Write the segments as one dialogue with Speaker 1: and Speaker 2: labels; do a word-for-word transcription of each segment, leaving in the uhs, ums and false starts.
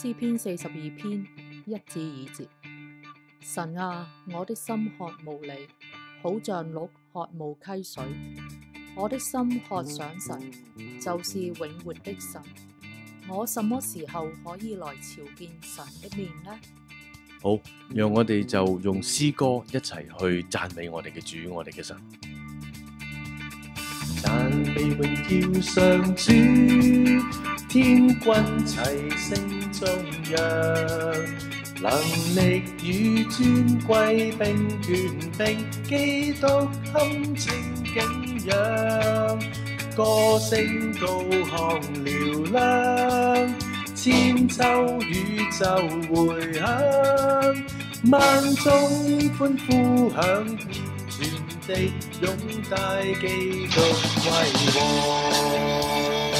Speaker 1: 詩篇四十二篇一至二節。神啊，我的心渴慕你，好像鹿渴慕溪水。我的心渴想神，就是永活的神。我什麼時候可以來朝見神的面呢？
Speaker 2: 好，讓我哋就用詩歌一齊去讚美我哋嘅主，我哋嘅神。讚美榮耀上主，天軍齊聲頌揚，能力與尊貴並權柄，基督堪稱景仰，歌聲高亢嘹亮，千秋宇宙迴響，萬眾歡呼響遍全地，擁戴基督為王。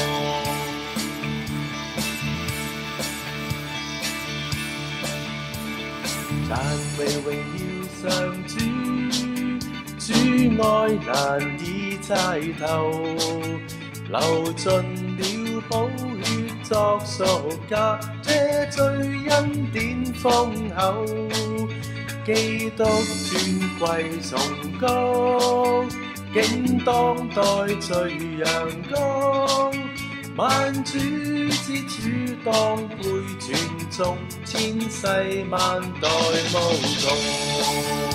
Speaker 2: 讚美榮耀上主，主愛難以猜透，流盡了寶血作贖價，這罪恩典豐厚，基督尊貴崇高，竟當代罪陽光，萬主之主當配傳頌，千世萬代無窮。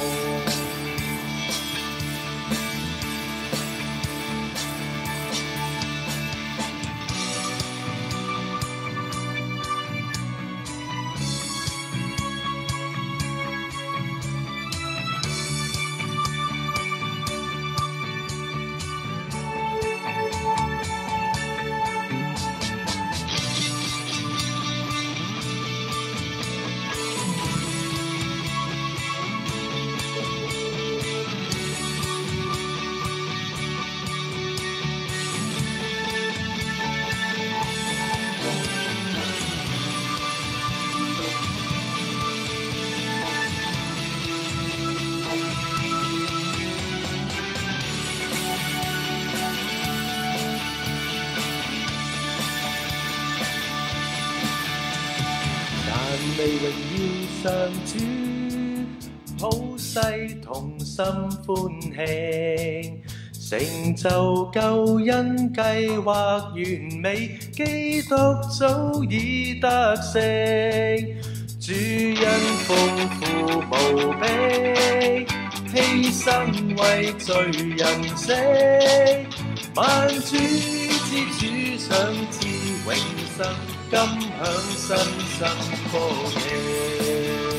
Speaker 2: 讚美榮耀上主，普世同心歡慶，成就救恩計劃完美，基督早已得勝，主恩豐富無比，犧牲為罪人死，萬主之主想知永生，今享新生福氣，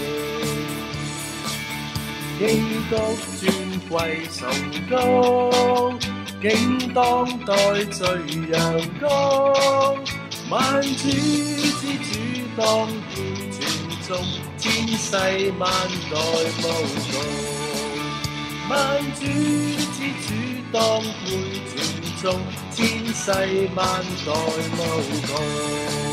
Speaker 2: 基督尊貴崇高，竟當代罪陽光，萬主之主當配傳頌，千世萬代無窮，萬主之主當配傳頌，千世萬代無窮。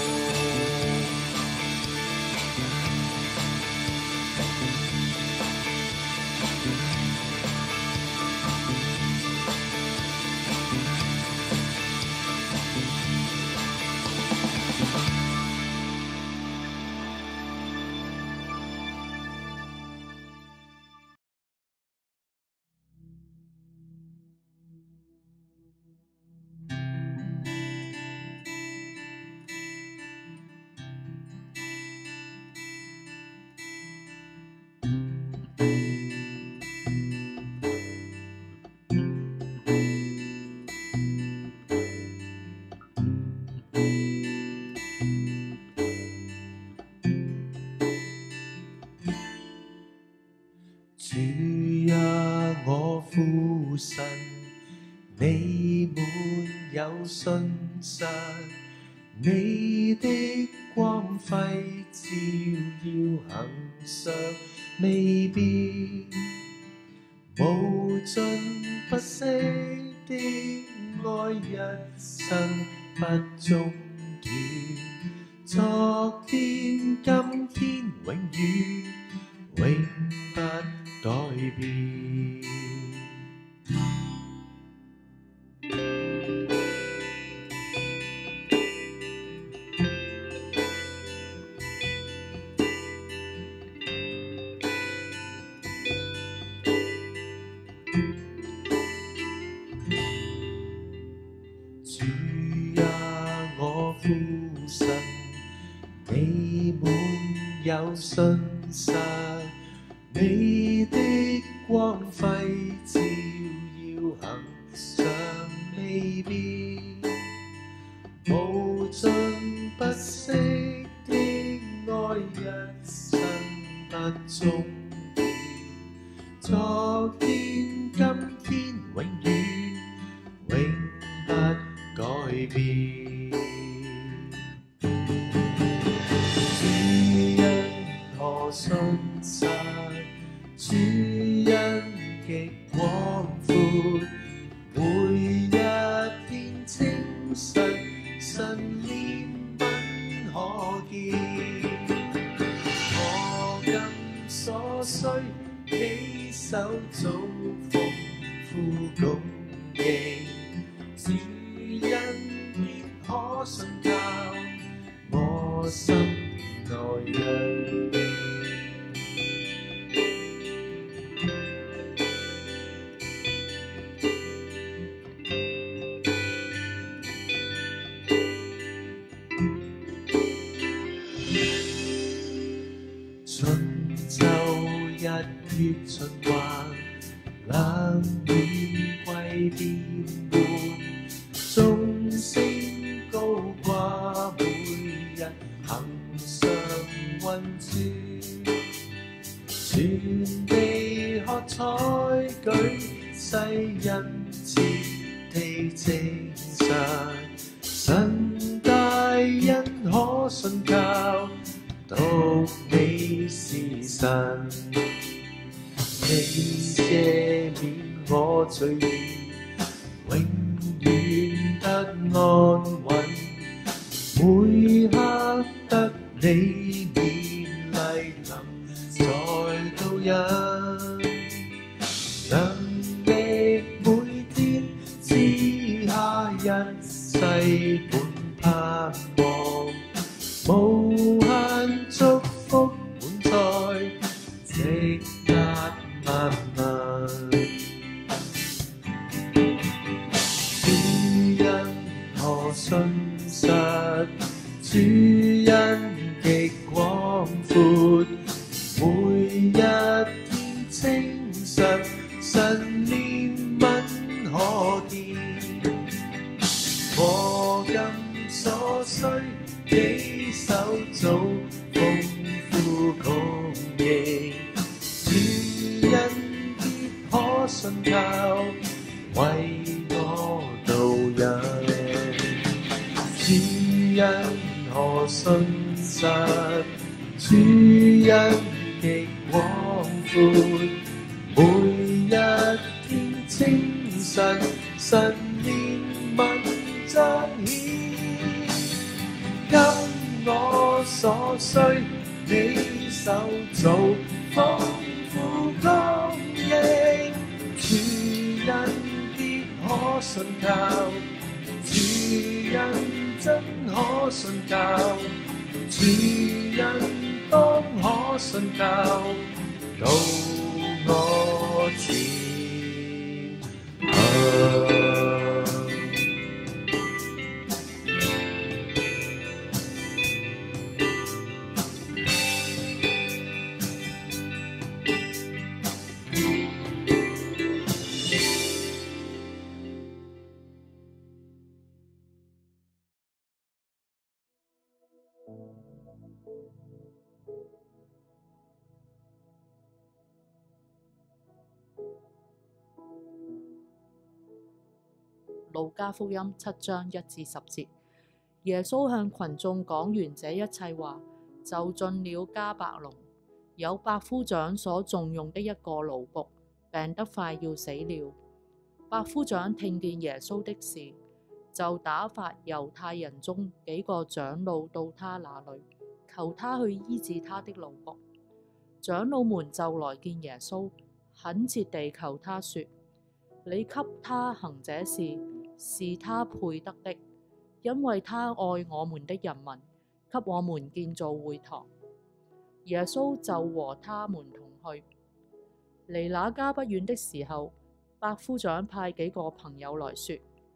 Speaker 2: 主啊，我父神，你滿有信實，你的光輝照耀恆常未變，無盡不息的愛一生不中斷，昨天、今天、永遠，永不改變。 主啊，我父神，你滿有信實，你的光輝照耀恒常未變，無盡不息的愛一生不終結，昨天、今天、永遠永不改變。主恩何信實，主恩極廣闊，每一天清晨，神憐憫可見。我今所需，你手早豐富供應，主恩必可信靠，我心內人。春秋一月循環，冷暖季變換，眾星高掛，每日恆常運轉，全地喝彩舉，世人切地證實，神大恩可信靠，獨你是神，你赦免我罪孽，永遠得安穩，每刻得你勉勵臨在度日，能力每天之下一世本盼望，無限祝福滿載，直達萬民。主恩何信實，主恩極廣闊，每一天清晨，神憐憫可見。我今所需，你手早豐富供應，主恩必可信靠，為我導引。主恩何信實，主恩極廣闊，每一天清晨，神憐憫彰顯。今我所需，你手早豐富供應，主恩必可信靠，主恩真可信靠，主恩當可信靠，到我前行。
Speaker 1: 路加福音七章一至十節，耶穌向群眾講完這一切話，就進了迦百農。有百夫長所重用的一個奴僕，病得快要死了。百夫長聽見耶穌的事，就打發猶太人中幾個長老到他那裏，求他去醫治他的奴僕。長老們就來見耶穌，懇切地求他說：你給他行這事，是他配得的，因為他愛我們的人民，給我們建造會堂。耶穌就和他們同去。離那家不遠的時候，百夫長派幾個朋友來說：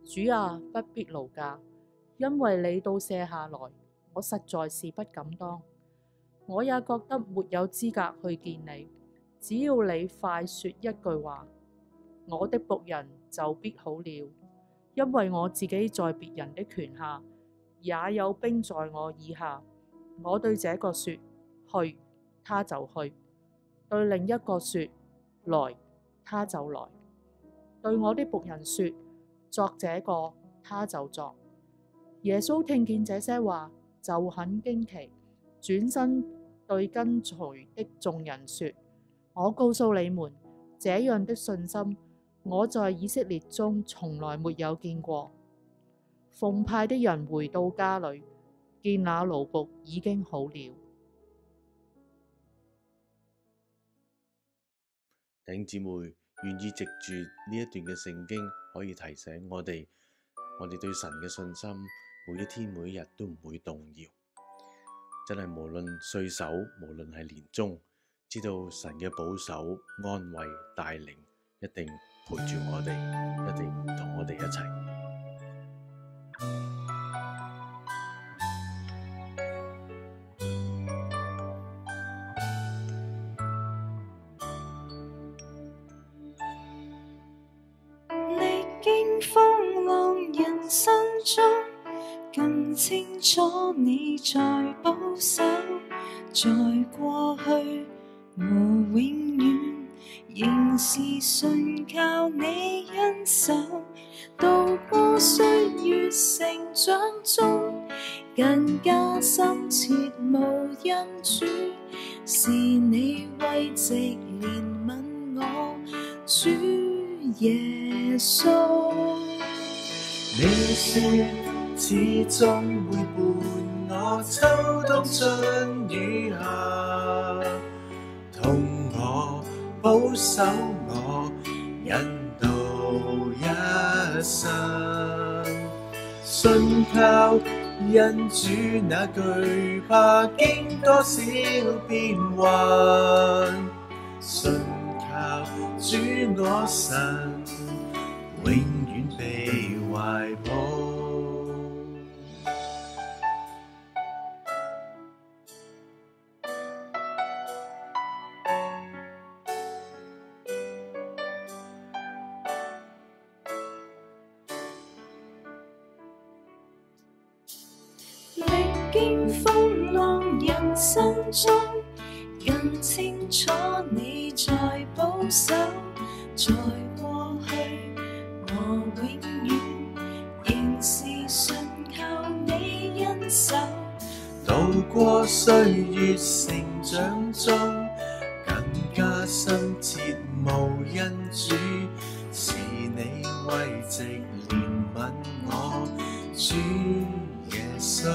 Speaker 1: 主啊，不必勞駕，因為你到卸下來，我實在是不敢當。我也覺得沒有資格去見你，只要你快說一句話，我的僕人就必好了。因為我自己在別人的權下，也有兵在我以下。我對這個說去，他就去；對另一個說來，他就來；對我的僕人說作這個，他就作。耶穌聽見這些話，就很驚奇，轉身對跟隨的眾人說：我告訴你們，這樣的信心，我在以色列中從來沒有見過。奉派的人回到家裏，見那奴僕已經好了。
Speaker 2: 弟兄姊妹，願意藉住呢一段嘅聖經，可以提醒我哋，我哋對神嘅信心，每一天每一日都唔會動搖。真係無論歲首，無論係年終，知道神嘅保守、安慰、帶領，一定陪住我哋，一定同我哋一齊。
Speaker 3: 歷經風浪人生中，更清楚你在保守，在過去和永遠，仍是信靠你恩手。渡過歲月成長中，更加深切無因主，是你慰藉憐憫我，主耶穌。
Speaker 2: 你說始終會伴我秋冬春雨夏，同我保守我，引導一生。信靠因主那懼怕，經多少變幻，信靠主我神，永遠被懷抱。
Speaker 3: 歷經風浪人生中，更清楚你在保守，在過去和永遠，仍是信靠你恩手。
Speaker 2: 渡過歲月成長中，更加深切無因主，是你慰藉憐憫我，主耶穌。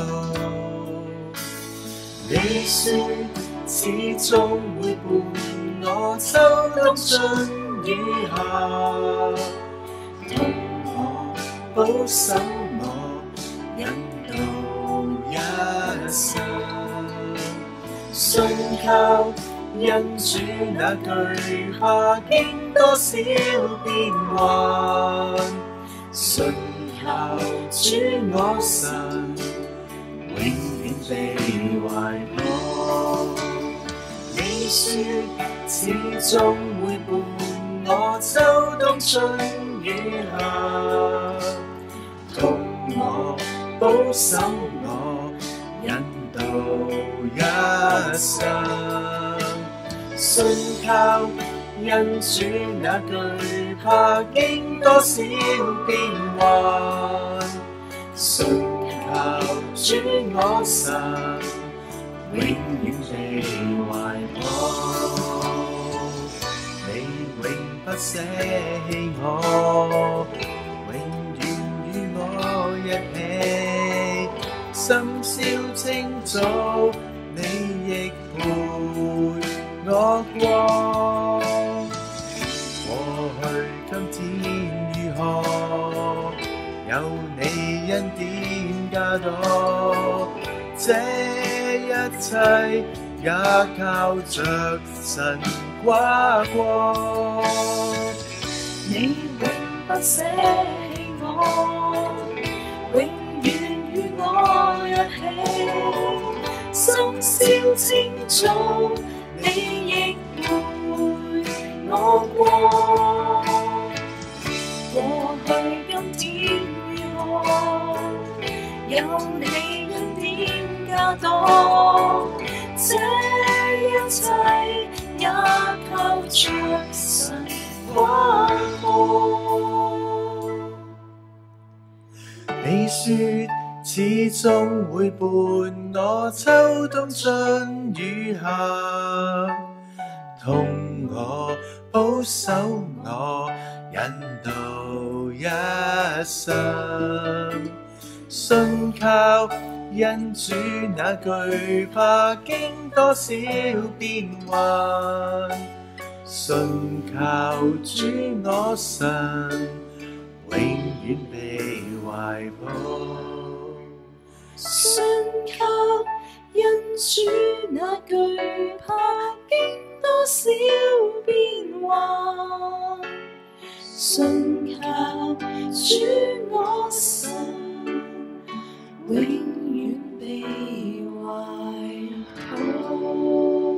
Speaker 2: 你說始終會伴我秋冬春雨夏，同我保守我，引導一生。信靠因主那懼怕，經多少變幻，信靠主我神，永遠被懷抱。你說始終會伴我秋冬春雨夏，同我保守我，引導一生。信靠因主那懼怕，經多少變幻，信靠主我神，永遠被懷抱。你永不捨棄我，永遠與我一起，深宵清早你亦陪我過。過去今天如何，有你恩典加多，這一切也靠着神跨過。
Speaker 3: 你永不捨棄我， 清楚，你亦陪我過。過去今天如何？有你恩典加多，這一切也靠着神關顧。
Speaker 2: 你說始終會伴我秋冬春雨夏，同我保守我引導一生，信靠因主那懼怕經多少變幻，信靠主我神永遠被懷抱。
Speaker 3: 信靠因主那懼怕經多少變幻，信靠主我神永遠被懷抱。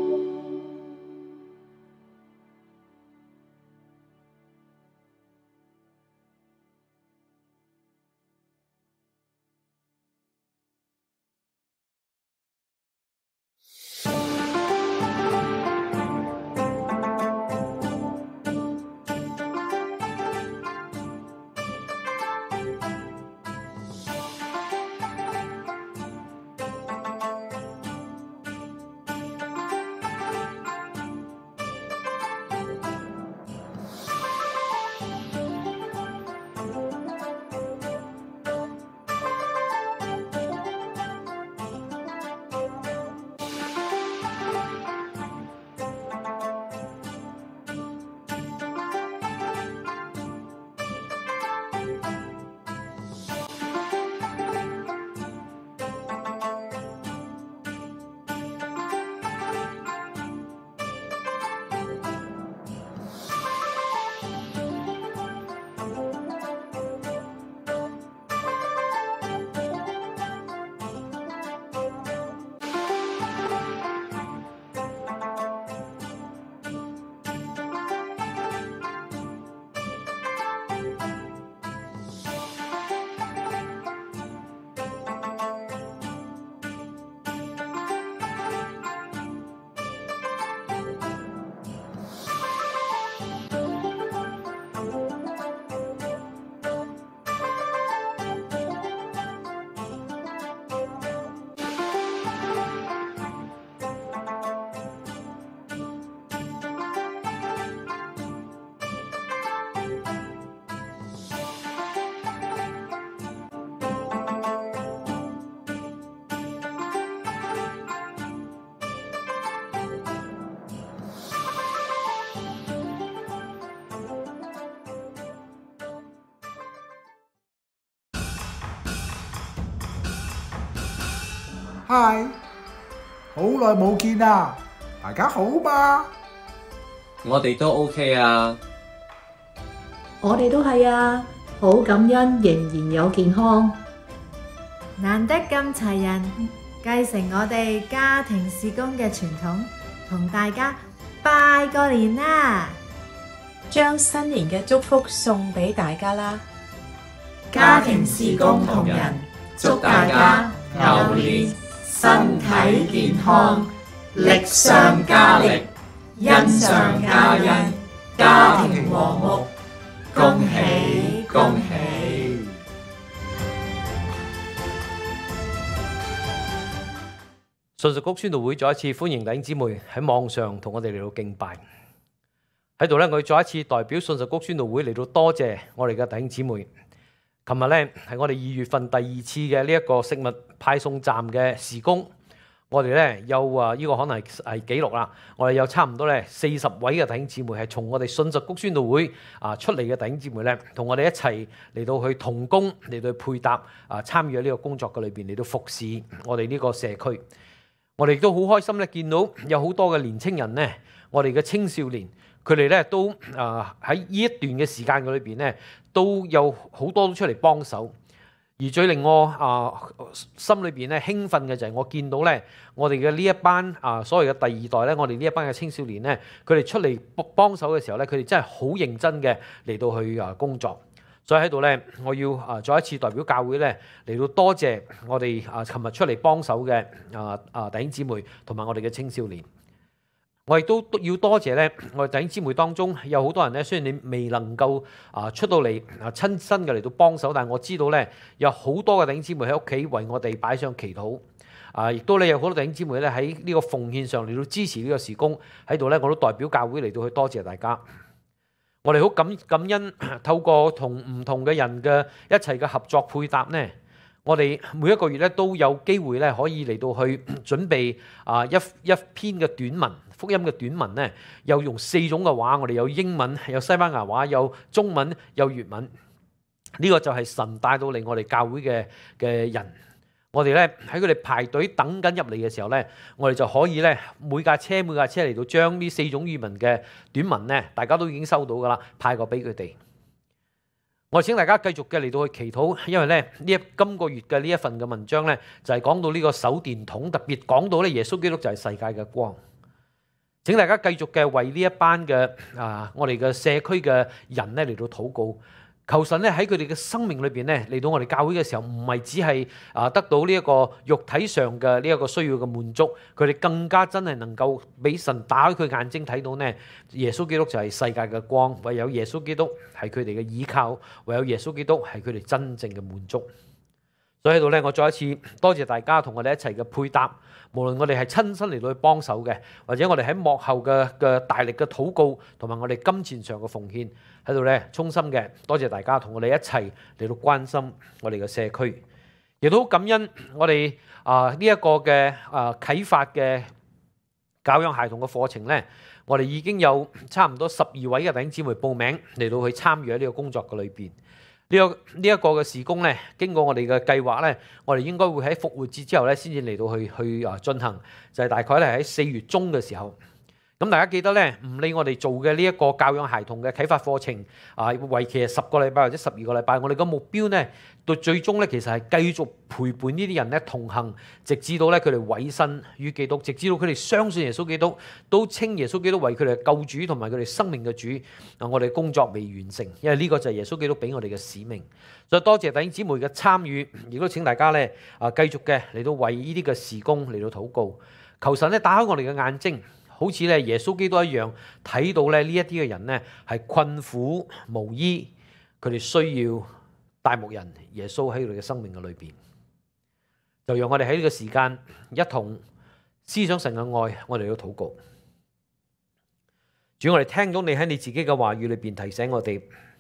Speaker 4: 嗨，好耐冇見啦，大家好嘛？
Speaker 5: 我哋都 OK 啊，
Speaker 1: 我哋都係啊，好感恩仍然有健康。
Speaker 6: 難得咁齊人，繼承我哋家庭事工嘅傳統，同大家拜個年啦！
Speaker 7: 將新年嘅祝福送俾大家啦！
Speaker 6: 家庭事工同人，祝大家牛年身體健康，力上加力，恩上加恩，家庭和睦，恭喜恭喜！
Speaker 8: 信實谷宣道會再一次歡迎弟兄姊妹喺網上同我哋嚟到敬拜。喺度咧，我哋再一次代表信實谷宣道會嚟到多謝我哋嘅弟兄姊妹。琴日咧係我哋二月份第二次嘅呢一個食物派送站嘅事工，我哋咧有啊呢個可能係記錄啦。我哋有差唔多咧四十位嘅弟兄姊妹係從我哋信實谷宣道會啊出嚟嘅弟兄姊妹咧，同我哋一齊嚟到去同工嚟到去配搭啊參與喺呢個工作嘅裏邊嚟到服侍我哋呢個社區。我哋亦都好開心咧，見到有好多嘅年青人咧，我哋嘅青少年，佢哋咧都啊喺呢一段嘅時間嘅裏邊咧，都有好多都出嚟幫手。 而最令我啊心裏邊咧興奮嘅就係我見到咧，我哋嘅呢一班啊所謂嘅第二代咧，我哋呢一班嘅青少年咧，佢哋出嚟幫手嘅時候咧，佢哋真係好認真嘅嚟到去啊工作。所以喺度咧，我要啊再一次代表教會咧嚟到多謝我哋啊琴日出嚟幫手嘅啊啊弟兄姊妹同埋我哋嘅青少年。我亦都要多謝咧，我哋弟兄姊妹當中有好多人咧，雖然你未能夠啊出到嚟啊親身嘅嚟到幫手，但係我知道咧有好多嘅弟兄姊妹喺屋企為我哋擺上祈禱，啊，亦都咧有好多弟兄姊妹咧喺呢個奉獻上嚟到支持呢個事工喺度咧，我都代表教會嚟到去多謝大家。我哋好感感恩，透過同唔同嘅人嘅一齊嘅合作配搭呢，我哋每一個月咧都有機會咧可以嚟到去準備啊一一篇嘅短文。福音嘅短文呢，又用四種嘅話，我哋有英文、有西班牙話、有中文、有粵文。呢個就係神帶到嚟我哋教會嘅嘅人。我哋咧喺佢哋排隊等緊入嚟嘅時候咧，我哋就可以咧每架車每架車嚟到將呢四種語文嘅短文咧，大家都已經收到噶啦，派過俾佢哋。我請大家繼續嘅嚟到去祈禱，因為咧呢一今個月嘅呢一份嘅文章咧，就係講到呢個手電筒，特別講到咧耶穌基督就係世界嘅光。請大家繼續嘅為呢一班嘅啊，我哋嘅社區嘅人咧嚟到禱告，求神咧喺佢哋嘅生命裏邊咧嚟到我哋教會嘅時候，唔係只係啊得到呢一個肉體上嘅呢一個需要嘅滿足，佢哋更加真係能夠俾神打開佢眼睛睇到呢，耶穌基督就係世界嘅光，唯有耶穌基督係佢哋嘅依靠，唯有耶穌基督係佢哋真正嘅滿足。所以喺度咧，我再一次多謝大家同我哋一齊嘅配搭。無論我哋係親身嚟到去幫手嘅，或者我哋喺幕後嘅嘅大力嘅禱告，同埋我哋金錢上嘅奉獻，喺度咧衷心嘅多謝大家同我哋一齊嚟到關心我哋嘅社區，亦都好感恩我哋啊呢一個嘅啊啟發嘅教養孩童嘅課程咧，我哋已經有差唔多十二位嘅弟兄姊妹報名嚟到去參與喺呢個工作嘅裏邊。呢、這個呢一、這個嘅事工咧，經過我哋嘅計劃咧，我哋應該會喺復活節之後咧，先至嚟到去去啊進行，就係、是、大概咧喺四月中嘅時候。咁大家記得咧，唔理我哋做嘅呢一個教養孩童嘅啟發課程啊，為期係十個禮拜或者十二個禮拜，我哋嘅目標咧，到最終咧，其實係繼續陪伴呢啲人咧同行，直至到咧佢哋委身於基督，直至到佢哋相信耶穌基督，都稱耶穌基督為佢哋嘅救主同埋佢哋生命嘅主。啊，我哋工作未完成，因為呢個就係耶穌基督俾我哋嘅使命。所以多謝弟兄姊妹嘅參與，亦都請大家咧啊繼續嘅嚟到為呢啲嘅事工嚟到禱告，求神咧打開我哋嘅眼睛。好似咧耶穌基督一樣，睇到咧呢一啲嘅人咧係困苦無依，佢哋需要大牧人耶穌喺佢哋嘅生命嘅裏邊。就讓我哋喺呢個時間一同思想神嘅愛，我哋要禱告。主，我哋聽到你喺你自己嘅話語裏邊提醒我哋，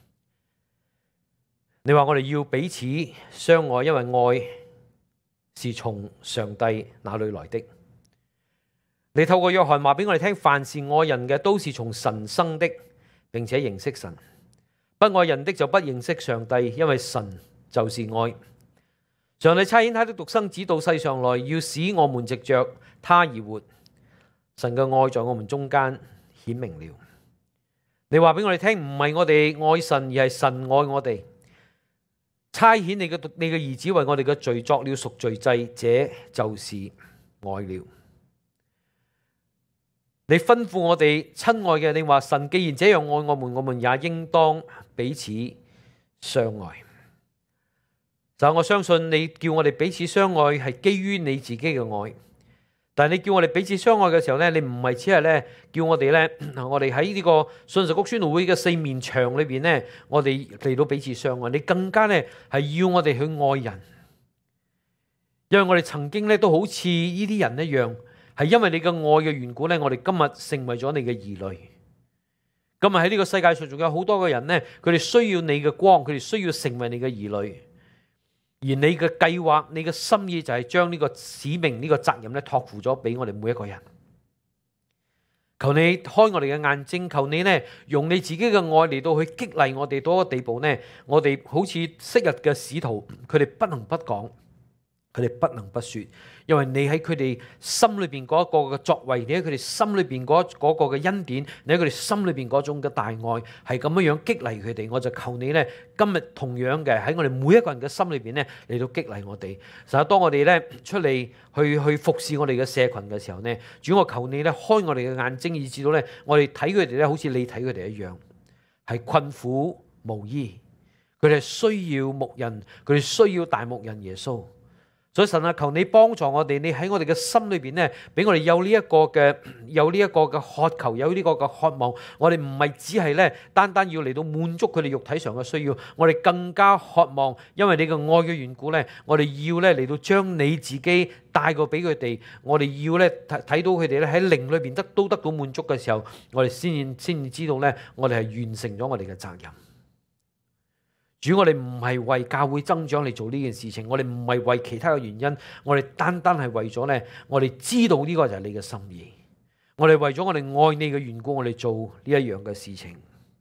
Speaker 8: 你話我哋要彼此相愛，因為愛是從上帝那裏來的。你透過約翰話俾我哋聽，凡是愛人嘅都是從神生的，並且認識神；不愛人的就不認識上帝，因為神就是愛。上帝差遣他的獨生子到世上來，要使我們藉着他而活。神嘅愛在我們中間顯明了。你話俾我哋聽，唔係我哋愛神，而係神愛我哋。差遣你嘅你嘅兒子為我哋嘅罪作了贖罪祭，這就是愛了。你吩咐我哋親愛嘅，你話神既然這樣愛我們，我們也應當彼此相愛。就我相信你叫我哋彼此相愛係基於你自己嘅愛，但係你叫我哋彼此相愛嘅時候咧，你唔係只係咧叫我哋咧，我哋喺呢個信實谷宣道會嘅四面牆裏邊咧，我哋嚟到彼此相愛，你更加咧係要我哋去愛人，因為我哋曾經咧都好似呢啲人一樣。係因為你嘅愛嘅緣故咧，我哋今日成為咗你嘅兒女。今日喺呢個世界上仲有好多嘅人咧，佢哋需要你嘅光，佢哋需要成為你嘅兒女。而你嘅計劃、你嘅心意就係將呢個使命、呢個責任咧託付咗俾我哋每一個人。求你開我哋嘅眼睛，求你咧用你自己嘅愛嚟到去激勵我哋到一個地步咧，我哋好似昔日嘅使徒，佢哋不能不講。 佢哋不能不説，因為你喺佢哋心裏邊嗰一個嘅作為，你喺佢哋心裏邊嗰嗰個嘅恩典，你喺佢哋心裏邊嗰種嘅大愛，係咁樣樣激勵佢哋。我就求你咧，今日同樣嘅喺我哋每一個人嘅心裏邊咧，嚟到激勵我哋。實際當我哋咧出嚟去去服侍我哋嘅社群嘅時候咧，主，我求你咧開我哋嘅眼睛，以至到咧我哋睇佢哋咧，好似你睇佢哋一樣，係困苦無依，佢哋需要牧人，佢哋需要大牧人耶穌。所以神啊，求你幫助我哋，你喺我哋嘅心裏邊咧，俾我哋有呢一個嘅有呢一個嘅渴求，有呢個嘅渴望。我哋唔係只係咧單單要嚟到滿足佢哋肉體上嘅需要，我哋更加渴望，因為你嘅愛嘅緣故咧，我哋要咧嚟到將你自己帶過俾佢哋。我哋要咧睇睇到佢哋咧喺靈裏邊得都得到滿足嘅時候，我哋先先至知道咧，我哋係完成咗我哋嘅責任。主，我哋唔係為教會增長嚟做呢件事情，我哋唔係為其他嘅原因，我哋單單係為咗咧，我哋知道呢個就係你嘅心意，我哋為咗我哋愛你嘅緣故，我哋做呢一樣嘅事情。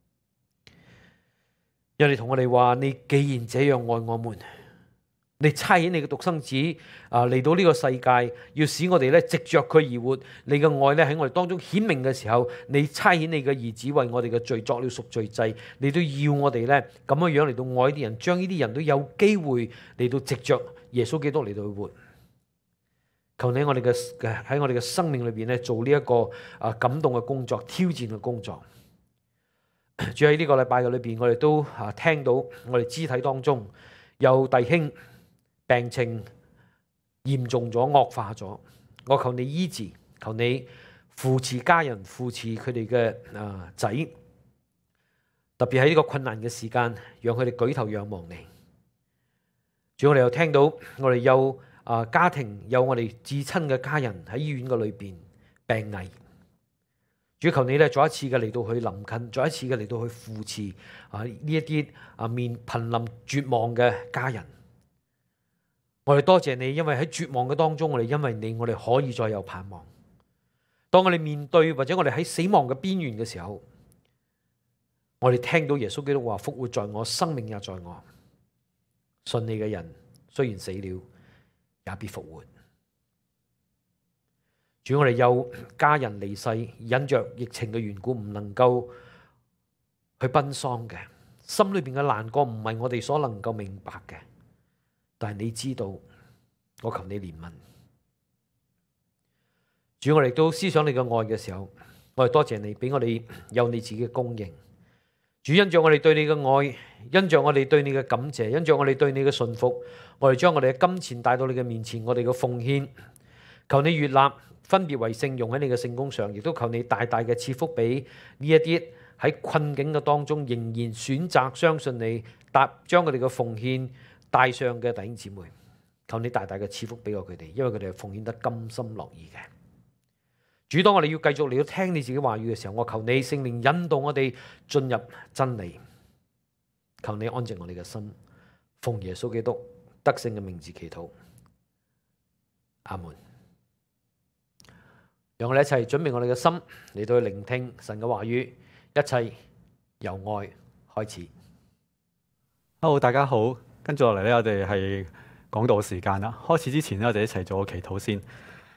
Speaker 8: 因為你同我哋話，你既然這樣愛我們，你差遣你嘅獨生子啊嚟到呢個世界，要使我哋咧藉着佢而活。你嘅愛咧喺我哋當中顯明嘅時候，你差遣你嘅兒子為我哋嘅罪作了贖罪祭，你都要我哋咧咁樣樣嚟到愛啲人，將呢啲人都有機會嚟到藉着耶穌基督嚟到去活。求你喺我哋嘅喺我哋嘅生命裏邊咧做呢一個啊感動嘅工作、挑戰嘅工作。主，喺呢個禮拜嘅裏邊，我哋都啊聽到我哋肢體當中有弟兄病情嚴重咗、惡化咗，我求你醫治，求你扶持家人、扶持佢哋嘅啊仔，特別喺呢個困難嘅時間，讓佢哋舉頭仰望你。主，我哋又聽到我哋有啊家庭有我哋至親嘅家人喺醫院嘅裏邊病危，主，求你咧再一次嘅嚟到去臨近，再一次嘅嚟到去扶持啊呢一啲啊面瀕臨絕望嘅家人。我哋多謝你，因為喺絕望嘅當中，我哋因為你，我哋可以再有盼望。當我哋面對或者我哋喺死亡嘅邊緣嘅時候，我哋聽到耶穌基督話：復活在我，生命也在我。信你嘅人雖然死了，也必復活。主，我哋有家人離世，因着疫情嘅緣故唔能夠去奔喪嘅，心裏邊嘅難過唔係我哋所能夠明白嘅。但係你知道，我求你憐憫。主，我哋都思想你嘅愛嘅時候，我哋多謝你俾我哋有你自己嘅供應。主，因着我哋對你嘅愛，因着我哋對你嘅感謝，因着我哋對你嘅信服，我哋將我哋嘅金錢帶到你嘅面前，我哋嘅奉獻，求你悅納，分別為聖，用喺你嘅聖工上，亦都求你大大嘅賜福俾呢一啲喺困境嘅當中仍然選擇相信你，搭將我哋嘅奉獻帶上嘅弟兄姊妹，求你大大嘅賜福俾我佢哋，因為佢哋係奉獻得甘心樂意嘅。主，當我哋要繼續嚟到聽你自己話語嘅時候，我求你聖靈引導我哋進入真理，求你安靜我哋嘅心，奉耶穌基督得勝嘅名字祈禱，阿門。讓我哋一齊準備我哋嘅心嚟到去聆聽神嘅話語，一切由愛開始。
Speaker 9: Hello， 大家好。跟住落嚟咧，我哋係講道時間啦。開始之前咧，我哋一齊做個祈禱先。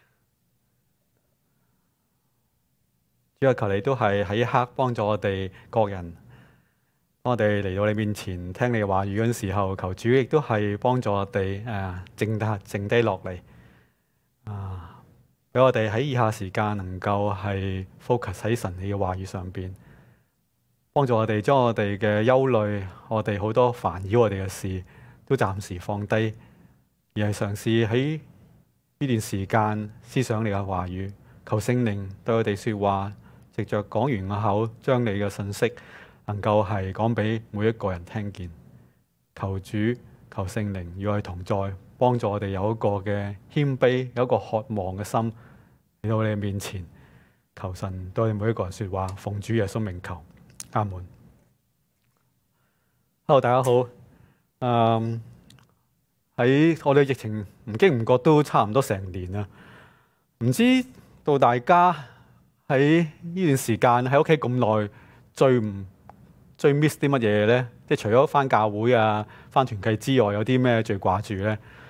Speaker 9: 主啊，求你都係喺一刻幫助我哋各人。當我哋嚟到你面前聽你嘅話語嗰陣時候，求主亦都係幫助我哋誒靜得靜低落嚟啊，俾我哋喺以下時間能夠係 focus 喺神你嘅話語上邊。幫助我哋將我哋嘅憂慮，我哋好多煩擾我哋嘅事，都暫時放低，而係嘗試喺呢段時間思想你嘅話語，求聖靈對我哋說話，藉着講完個口，將你嘅信息能夠係講俾每一個人聽見。求主，求聖靈與我哋同在，幫助我哋有一個嘅謙卑，有一個渴望嘅心嚟到你嘅面前。求神對我哋每一個人說話，奉主耶穌名求。阿門。Hello， 大家好。嗯，喺我哋疫情唔經唔覺都差唔多成年啦。唔知道大家喺呢段時間喺屋企咁耐，最唔最 miss 啲乜嘢咧？即係除咗返教會啊、返團契之外，有啲咩最掛住咧？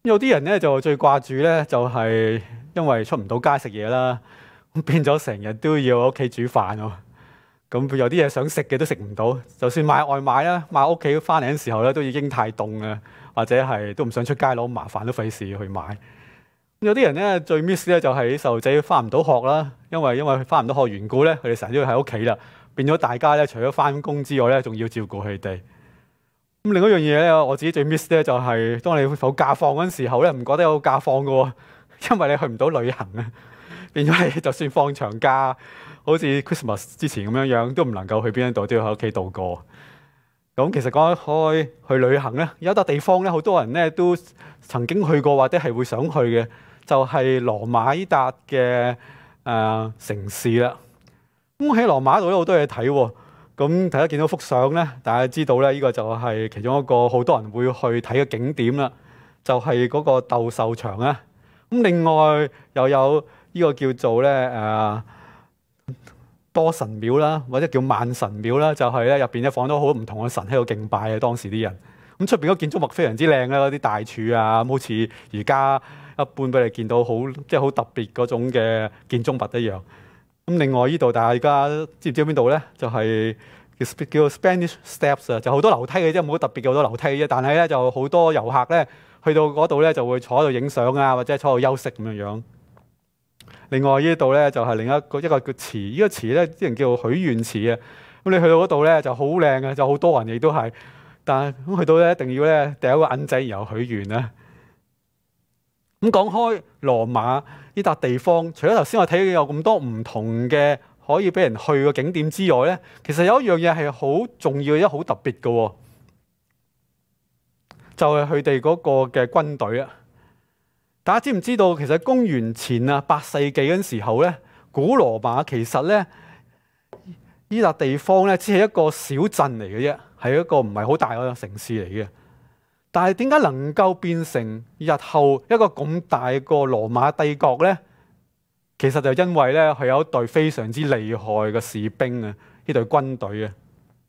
Speaker 9: 有啲人咧就最掛住咧，就係因為出唔到街食嘢啦，咁變咗成日都要喺屋企煮飯喎。咁有啲嘢想食嘅都食唔到，就算買外賣啦，買屋企翻嚟嘅時候咧，都已經太凍啦，或者係都唔想出街攞，麻煩都費事去買。有啲人咧最 miss 咧就係細路仔翻唔到學啦，因為因為翻唔到學緣故咧，佢哋成日都要喺屋企啦，變咗大家咧除咗翻工之外咧，仲要照顧佢哋。咁另一樣嘢咧，我自己最 miss 咧就係當你有假放嗰陣時候咧，唔覺得有假放嘅喎，因為你去唔到旅行啊，變咗你就算放長假，好似 Christmas 之前咁樣樣，都唔能夠去邊一度，都要喺屋企度過。咁其實講開去旅行咧，有一笪地方咧，好多人咧都曾經去過或者係會想去嘅，就係羅馬呢笪嘅誒城市啦。咁喺羅馬度咧好多嘢睇喎。咁大家見到幅相咧，大家知道咧，呢個就係其中一個好多人會去睇嘅景點啦，就係嗰個鬥獸場啊。咁另外又有呢個叫做咧誒多神廟啦，或者叫萬神廟啦，就係咧入邊咧放咗好多唔同嘅神喺度敬拜嘅當時啲人。咁出邊嗰建築物非常之靚啦，嗰啲大柱啊，好似而家一般俾你見到好即係好特別嗰種嘅建築物一樣。咁另外呢度大家知唔知邊度咧？就係、是、叫叫 Spanish Steps 啊，就好多樓梯嘅啫，冇好特別嘅好多樓梯嘅啫。但係咧就好多遊客咧去到嗰度咧就會坐喺度影相啊，或者坐喺度休息咁樣樣。另外呢度咧就係、是、另一個一個叫池，呢、這個池咧啲人叫許願池啊。咁你去到嗰度咧就好靚嘅，就好多人亦都係。但係咁去到咧一定要咧掟一個銀仔然後許願啦。咁講開羅馬呢笪地方，除咗頭先我睇到有咁多唔同嘅可以俾人去嘅景點之外咧，其實有一樣嘢係好重要嘅，好特別嘅，就係佢哋嗰個嘅軍隊啊！大家知唔知道其實公元前啊八世紀嗰陣時候咧，古羅馬其實咧呢笪地方咧只係一個小鎮嚟嘅啫，係一個唔係好大嘅城市嚟嘅。但係點解能夠變成日後一個咁大個羅馬帝國咧？其實就因為咧佢有一隊非常之厲害嘅士兵啊，呢隊軍隊啊。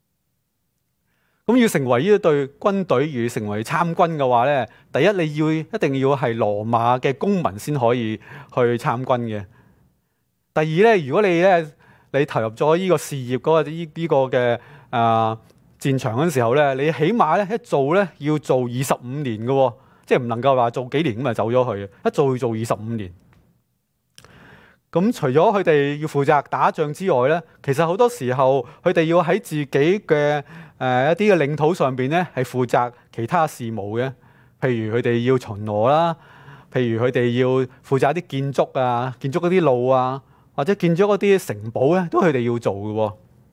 Speaker 9: 咁要成為呢一隊軍隊而成為參軍嘅話咧，第一你要一定要係羅馬嘅公民先可以去參軍嘅。第二咧，如果你咧你投入咗呢個事業嗰個呢呢個嘅啊戰場嗰陣時候咧，你起碼咧一做咧要做二十五年嘅喎，即係唔能夠話做幾年咁就走咗去，一做要做二十五年。咁除咗佢哋要負責打仗之外咧，其實好多時候佢哋要喺自己嘅誒、呃、一啲嘅領土上邊咧係負責其他事務嘅，譬如佢哋要巡邏啦，譬如佢哋要負責一啲建築啊、建築嗰啲路啊，或者建築嗰啲城堡咧，都佢哋要做嘅喎。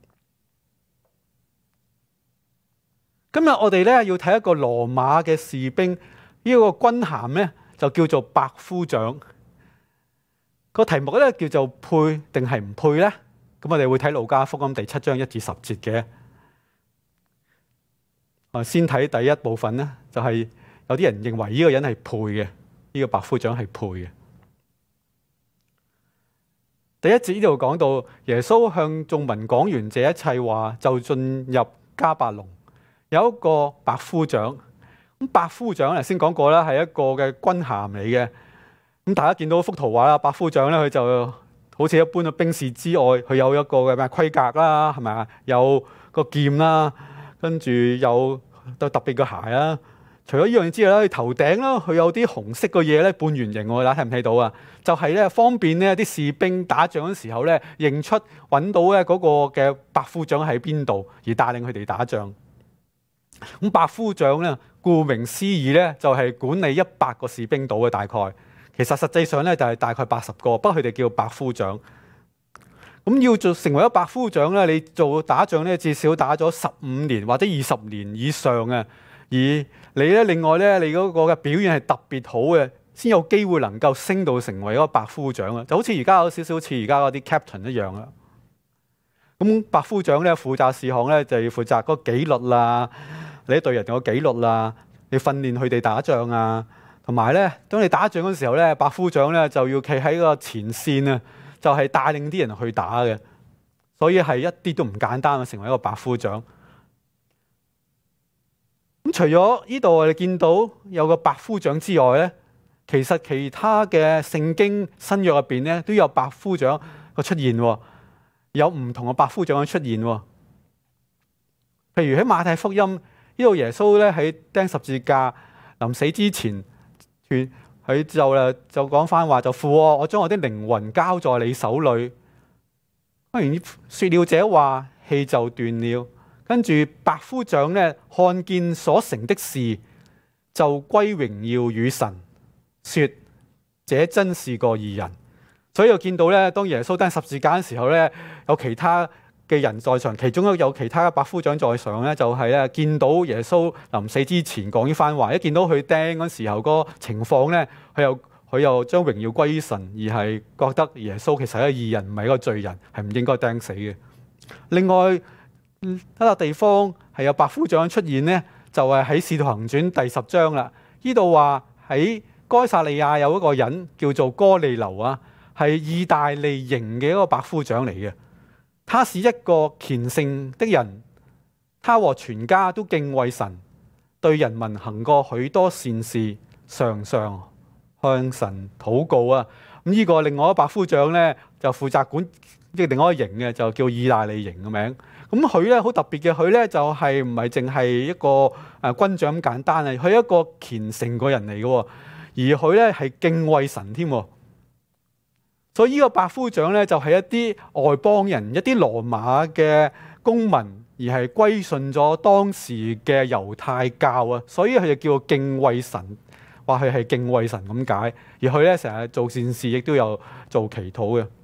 Speaker 9: 今日我哋咧要睇一個羅馬嘅士兵，呢、這個軍銜咧就叫做百夫長。個題目咧叫做配定係唔配咧？咁我哋會睇路加福音第七章一至十節嘅。啊，先睇第一部分咧，就係、是、有啲人認為呢個人係配嘅，呢、這個百夫長係配嘅。第一節呢度講到耶穌向眾民講完這一切話，就進入迦百農。有一個百夫長，咁百夫長頭先講過啦，係一個嘅軍銜嚟嘅。咁大家見到幅圖畫啦，百夫長咧佢就好似一般嘅兵士之外，佢有一個嘅咩盔甲啦，係咪啊？有個劍啦，跟住有特別嘅鞋啦。除咗呢樣嘢之外咧，佢頭頂啦，佢有啲紅色嘅嘢咧，半圓形喎，大家睇唔睇到啊？就係咧方便咧啲士兵打仗嘅時候咧，認出揾到咧嗰個嘅百夫長喺邊度，而帶領佢哋打仗。咁百夫長咧，顧名思義咧，就係管理一百個士兵到嘅大概。其實實際上咧就係大概八十個，不過佢哋叫百夫長。咁要做成為一百夫長咧，你做打仗咧至少打咗十五年或者二十年以上啊。而你咧另外咧，你嗰個嘅表現係特別好嘅，先有機會能夠升到成為一個百夫長啊。就好似而家有少少似而家嗰啲 captain 一樣啊。咁百夫長咧負責事項咧就要負責嗰個紀律啦。你一隊人有紀律啦，你訓練佢哋打仗啊，同埋咧，當你打仗嗰時候咧，百夫長咧就要企喺個前線啊，就係帶領啲人去打嘅，所以係一啲都唔簡單啊，成為一個百夫長。 咁除咗呢度我哋見到有個百夫長之外咧，其實其他嘅聖經新約入邊咧都有百夫長嘅出現，有唔同嘅百夫長嘅出現。譬如喺馬太福音呢度，耶穌咧喺釘十字架臨死之前，佢就誒就講翻話，就父啊，我將我的靈魂交在你手裏。忽然說了這話，氣就斷了。跟住百夫長咧看見所成的事，就歸榮耀與神，說這真是個義人。所以我見到咧，當耶穌釘十字架嘅時候咧，有其他嘅人在場，其中有其他嘅百夫長在場咧，就係咧見到耶穌臨死之前講呢番話，一見到佢釘嗰時候個情況咧，佢又佢又將榮耀歸於神，而係覺得耶穌其實係一個義人，唔係一個罪人，係唔應該釘死嘅。另外一個地方係有百夫長出現呢，就係喺《使徒行傳》第十章啦。呢度話喺該撒利亞有一個人叫做哥尼流啊，係意大利營嘅一個百夫長嚟嘅。他是一個虔誠的人，他和全家都敬畏神，對人民行過許多善事，常常向神禱告啊。咁、這、呢個另外一個百夫長呢，就負責管即係另外一個營嘅，就叫意大利營嘅名。咁佢咧好特別嘅，佢咧就係唔係淨係一個誒軍長咁簡單啊，佢係一個虔誠個人嚟嘅，而佢咧係敬畏神添。所以呢個百夫長咧就係一啲外邦人，一啲羅馬嘅公民，而係歸順咗當時嘅猶太教啊，所以佢就叫敬畏神，話佢係敬畏神咁解。而佢咧成日做善事，亦都有做祈禱嘅。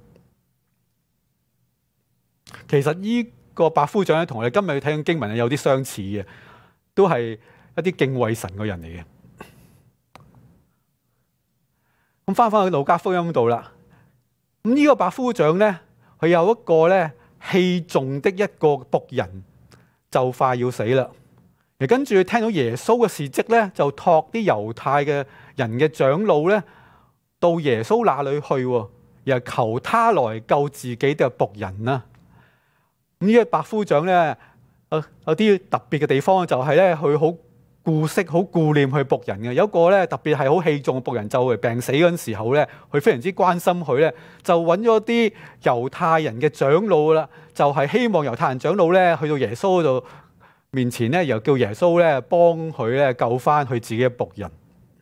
Speaker 9: 其實呢個百夫長咧，同我哋今日睇緊經文有啲相似嘅，都係一啲敬畏神嘅人嚟嘅。咁翻返去路加福音度啦。咁呢個百夫長咧，佢有一個咧器重的一個僕人，就快要死啦。而跟住聽到耶穌嘅事蹟咧，就託啲猶太嘅人嘅長老咧，到耶穌那裏去，又求他來救自己嘅僕人啦。咁呢個百夫長咧，有有啲特別嘅地方就係咧，佢好顧惜、好顧念佢僕人嘅。有一個咧特別係好器重嘅僕人，就係病死嗰陣時候咧，佢非常之關心佢咧，就揾咗啲猶太人嘅長老啦，就係希望猶太人長老咧去到耶穌嗰度面前咧，又叫耶穌咧幫佢咧救翻佢自己嘅僕人。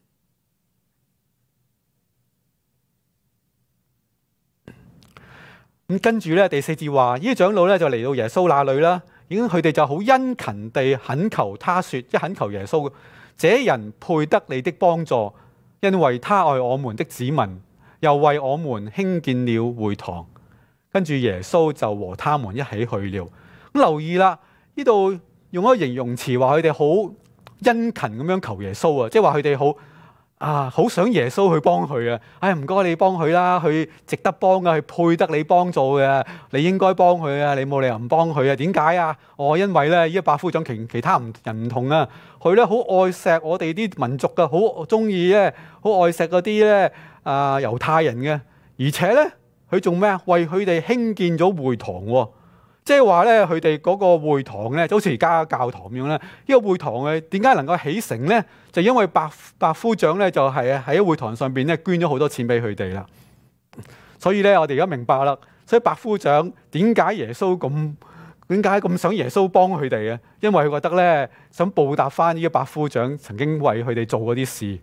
Speaker 9: 咁跟住咧，第四節話，呢啲長老咧就嚟到耶穌那裏啦，已經佢哋就好殷勤地懇求他說，即係懇求耶穌，這人配得你的幫助，因為他愛我們的子民，又為我們興建了會堂。跟住耶穌就和他們一起去了。咁留意啦，呢度用一個形容詞話佢哋好殷勤咁樣求耶穌啊，即係話佢哋好啊，好想耶穌去幫佢啊！哎，唔該你幫佢啦，佢值得幫噶，佢配得你幫助嘅，你應該幫佢啊！你冇理由唔幫佢啊？點解啊？我因為咧，呢個百夫長其其他唔人唔同啊，佢咧好愛錫我哋啲民族噶，好中意咧，好愛錫嗰啲咧啊猶太人嘅，而且咧佢做咩啊？為佢哋興建咗會堂喎。即係話咧，佢哋嗰個會堂咧，就好似而家教堂咁樣咧。呢、這個會堂嘅點解能夠起成咧？就因為百百夫長咧，就係喺會堂上邊咧捐咗好多錢俾佢哋啦。所以咧，我哋而家明白啦。所以百夫長點解耶穌咁點解咁想耶穌幫佢哋嘅？因為佢覺得咧，想報答翻呢個百夫長曾經為佢哋做嗰啲事。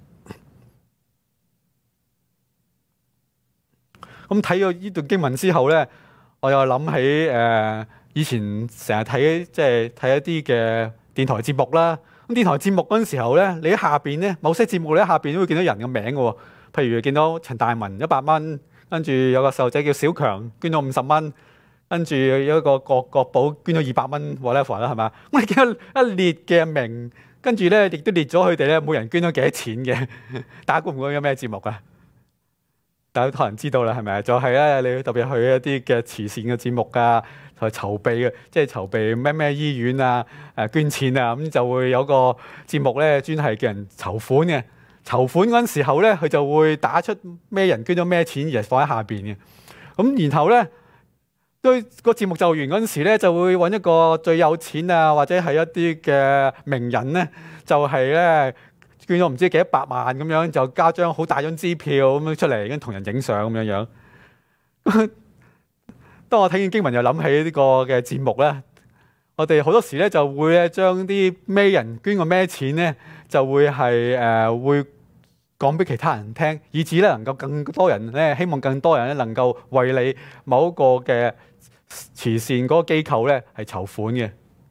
Speaker 9: 咁睇咗呢段經文之後咧，我又諗起誒、呃、以前成日睇即係睇一啲嘅電台節目啦。咁電台節目嗰陣時候咧，你喺下邊咧，某些節目你喺下邊都會見到人嘅名嘅喎。譬如見到陳大文一百蚊，跟住有個細路仔叫小強捐咗五十蚊，跟住有一個郭國寶捐咗二百蚊 whatever 啦，係嘛？我哋見到一列嘅名，跟住咧亦都列咗佢哋咧，每人捐咗幾多錢嘅。大家估唔估有咩節目啊？大家都可能知道啦，係咪？就係咧，你特別去一啲嘅慈善嘅節目啊，同埋籌備嘅，即係籌備咩咩醫院啊、誒捐錢啊，咁就會有個節目咧，專係叫人籌款嘅。籌款嗰陣時候咧，佢就會打出咩人捐咗咩錢，而係放喺下邊嘅。咁然後咧， 對個節目就完嗰陣時咧，就會揾一個最有錢啊，或者係一啲嘅名人咧，就係咧捐咗唔知幾多百萬咁樣，就加張好大張支票咁樣出嚟，跟同人影相咁樣樣。當我睇見經文，又諗起呢個嘅節目咧，我哋好多時咧就會咧將啲咩人捐個咩錢咧，就會係誒、呃、會講俾其他人聽，以至咧能夠更多人咧，希望更多人咧能夠為你某一個嘅慈善嗰個機構咧係籌款嘅。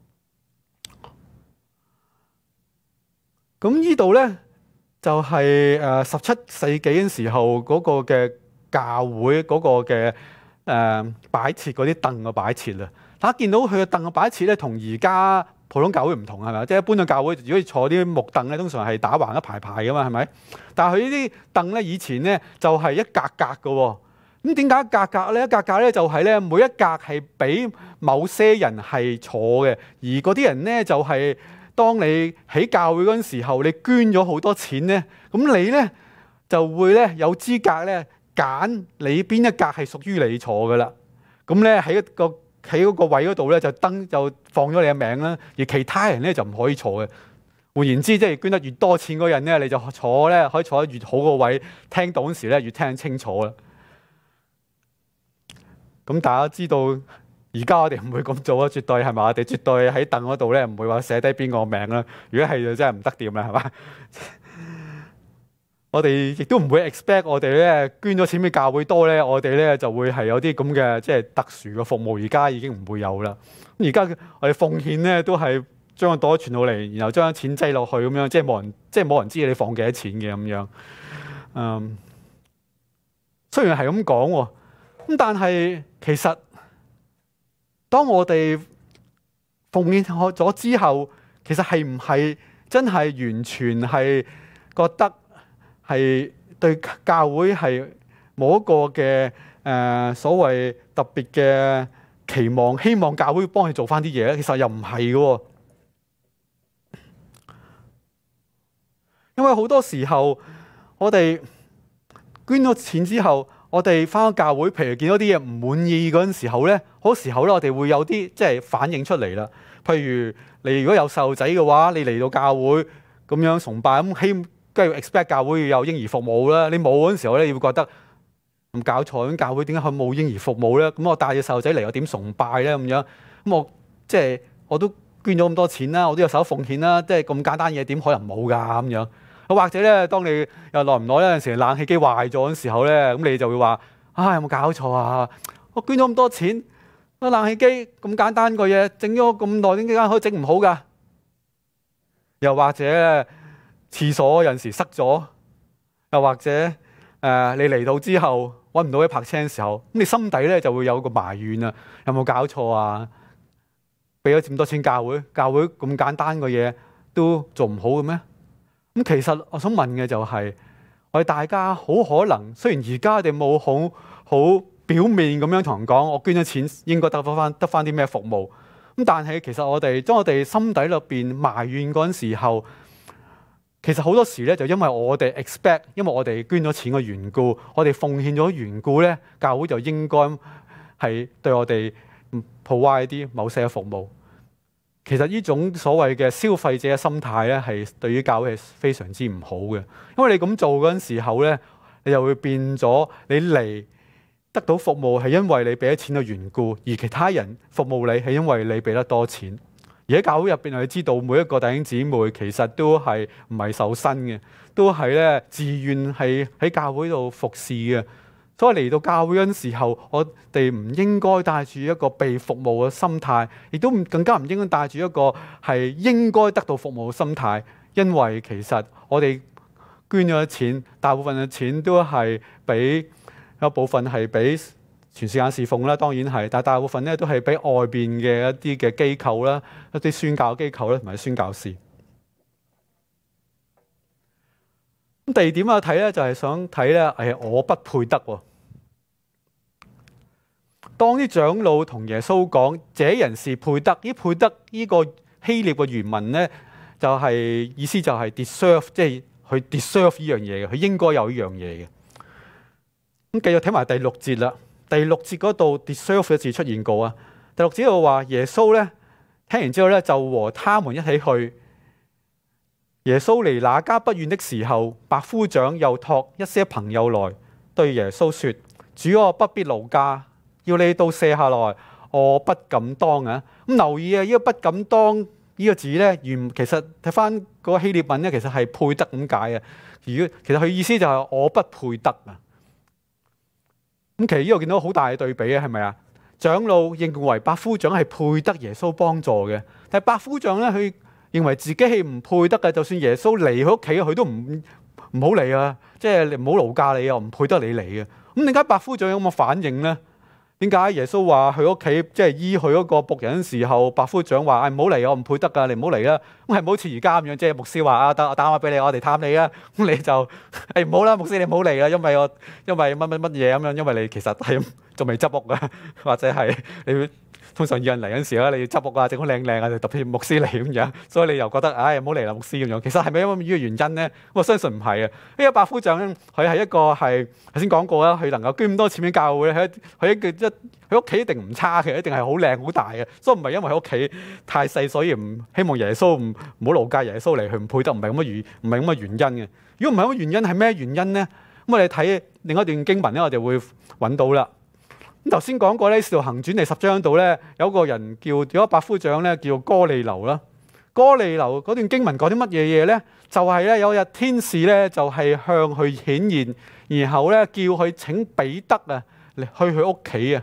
Speaker 9: 咁呢度咧就係誒十七世紀嘅時候嗰個嘅教會嗰個嘅誒擺設嗰啲凳嘅擺設啦。大家見到佢嘅凳嘅擺設咧，同而家普通教會唔同係咪？即係一般嘅教會，如果坐啲木凳咧，通常係打橫一排排噶嘛，係咪？但係佢呢啲凳咧，以前咧就係一格格嘅喎。咁點解一格格咧？一格格咧就係咧每一格係俾某些人係坐嘅，而嗰啲人咧就係當你喺教會嗰陣時候，你捐咗好多錢咧，咁你咧就會咧有資格咧揀你邊一格係屬於你坐嘅啦。咁咧喺一個喺嗰個位嗰度咧就登就放咗你嘅名啦，而其他人咧就唔可以坐嘅。換言之，即係捐得越多錢嗰人咧，你就坐咧可以坐得越好個位，聽到嗰時咧越聽得清楚啦。咁大家知道，而家我哋唔會咁做啊，絕對係嘛？我哋絕對喺凳嗰度咧唔會話寫低邊個名啦。如果係就真係唔得掂啦，係嘛？我哋亦都唔會 expect 我哋咧捐咗錢俾教會多咧，我哋咧就會係有啲咁嘅即係特殊嘅服務。而家已經唔會有啦。咁而家我哋奉獻咧都係將個袋傳到嚟，然後將錢擠落去咁樣，即係冇人即係冇人知你放幾多錢嘅咁樣。嗯，雖然係咁講喎，咁但係其實當我哋奉獻咗之後，其實係唔係真係完全係覺得係對教會係冇一個嘅誒、呃、所謂特別嘅期望，希望教會幫佢做翻啲嘢咧？其實又唔係嘅，因為好多時候我哋捐咗錢之後，我哋翻咗教會，譬如見到啲嘢唔滿意嗰陣時候咧，好多時候咧我哋會有啲即係反應出嚟啦。譬如你如果有細路仔嘅話，你嚟到教會咁樣崇拜咁希。梗係要 expect 教會要有嬰兒服務啦，你冇嗰陣時候咧，你會覺得唔搞錯，咁教會點解佢冇嬰兒服務咧？咁我帶隻細路仔嚟，我點崇拜咧？咁樣咁我即係我都捐咗咁多錢啦，我都有手奉獻啦，即係咁簡單嘢點可能冇㗎咁樣？或者咧，當你又耐唔耐有陣時冷氣機壞咗嗰陣時候咧，咁你就會話：啊，有冇搞錯啊？我捐咗咁多錢，個冷氣機咁簡單個嘢，整咗咁耐，點解可以整唔好㗎？又或者廁所有陣時塞咗，又或者誒、呃、你嚟到之後揾唔到位泊車嘅時候，咁你心底咧就會有個埋怨啊！有冇搞錯啊？俾咗咁多錢教會，教會咁簡單嘅嘢都做唔好嘅咩？咁其實我想問嘅就係、是，我哋大家好可能雖然而家我哋冇好好表面咁樣同人講，我捐咗錢應該得翻得翻啲咩服務，咁但係其實我哋當我哋心底裏邊埋怨嗰陣時候，其實好多時咧，就因為我哋 expect， 因為我哋捐咗錢嘅緣故，我哋奉獻咗緣故咧，教會就應該係對我哋 provide 啲某些服務。其實呢種所謂嘅消費者嘅心態咧，係對於教會係非常之唔好嘅。因為你咁做嗰陣時候咧，你又會變咗你嚟得到服務係因為你俾咗錢嘅緣故，而其他人服務你係因為你俾得多錢。而喺教會入邊，我哋知道每一個弟兄姊妹其實都係唔係受薪嘅，都係咧自願係喺教會度服侍嘅。所以嚟到教會嗰陣時候，我哋唔應該帶住一個被服務嘅心態，亦都更加唔應該帶住一個係應該得到服務嘅心態。因為其實我哋捐咗錢，大部分嘅錢都係俾有部分係俾全時間侍奉啦，當然係，但係大部分咧都係俾外邊嘅一啲嘅機構啦，一啲宣教機構啦，同埋宣教士。咁第二點我睇咧，就係想睇咧，誒，我不配得喎。當啲長老同耶穌講，這人是配得，呢配得呢個希臘嘅原文咧，就係、是、意思就係 deserve， 即係佢 deserve 呢樣嘢嘅，佢應該有呢樣嘢嘅。咁繼續睇埋第六節啦。 第六節嗰度 deserve 嘅字出現過啊。第六節度話耶穌咧聽完之後咧就和他們一起去。耶穌離那家不遠的時候，百夫長又託一些朋友來對耶穌說：主我不必勞駕，要你到卸下來，我不敢當啊。咁留意啊，呢、這個不敢當呢個字咧，原其實睇翻嗰個希臘文咧，其實係配得咁解啊。如果其實佢意思就係我不配得啊。咁其實呢度見到好大嘅對比啊，係咪啊？長老認為百夫長係配得耶穌幫助嘅，但係百夫長咧，佢認為自己係唔配得嘅。就算耶穌嚟佢屋企，佢都唔唔好嚟啊！即係你唔好勞駕你啊，唔配得你嚟嘅。咁點解百夫長有咁嘅反應咧？點解耶穌話去屋企即係醫佢嗰個僕人嘅時候，百夫長話：誒唔好嚟，我唔配得㗎，你唔好嚟啦。咁係唔好似而家咁樣，即係牧師話：啊得，我打電話俾你，我哋探你啊。咁你就誒唔好啦，牧師你唔好嚟啦，因為我因為乜乜乜嘢咁樣，因為你其實係仲未執屋啊，或者係你通常有人嚟嗰陣時咧，你要執屋啊，整好靚靚啊，就特別牧師嚟咁樣，所以你又覺得唉唔好嚟啦，牧師咁樣。其實係咪因為呢個原因咧？我相信唔係啊。呢個百夫長佢係一個係頭先講過啦，佢能夠捐咁多錢俾教會咧，佢佢一個一佢屋企一定唔差嘅，一定係好靚好大嘅，所以唔係因為佢屋企太細，所以唔希望耶穌唔唔好勞駕耶穌嚟，佢唔配得，唔係咁嘅原唔係咁嘅原因嘅。如果唔係咁嘅原因，係咩原因咧？咁我哋睇另一段經文咧，我哋會揾到啦。咁頭先講過咧，《使徒行傳》第十章度咧，有個人叫有一個百夫長咧，叫哥利流啦。哥利流嗰段經文講啲乜嘢嘢咧？就係咧有日天使咧就係向佢顯現，然後咧叫佢請彼得啊嚟去佢屋企啊。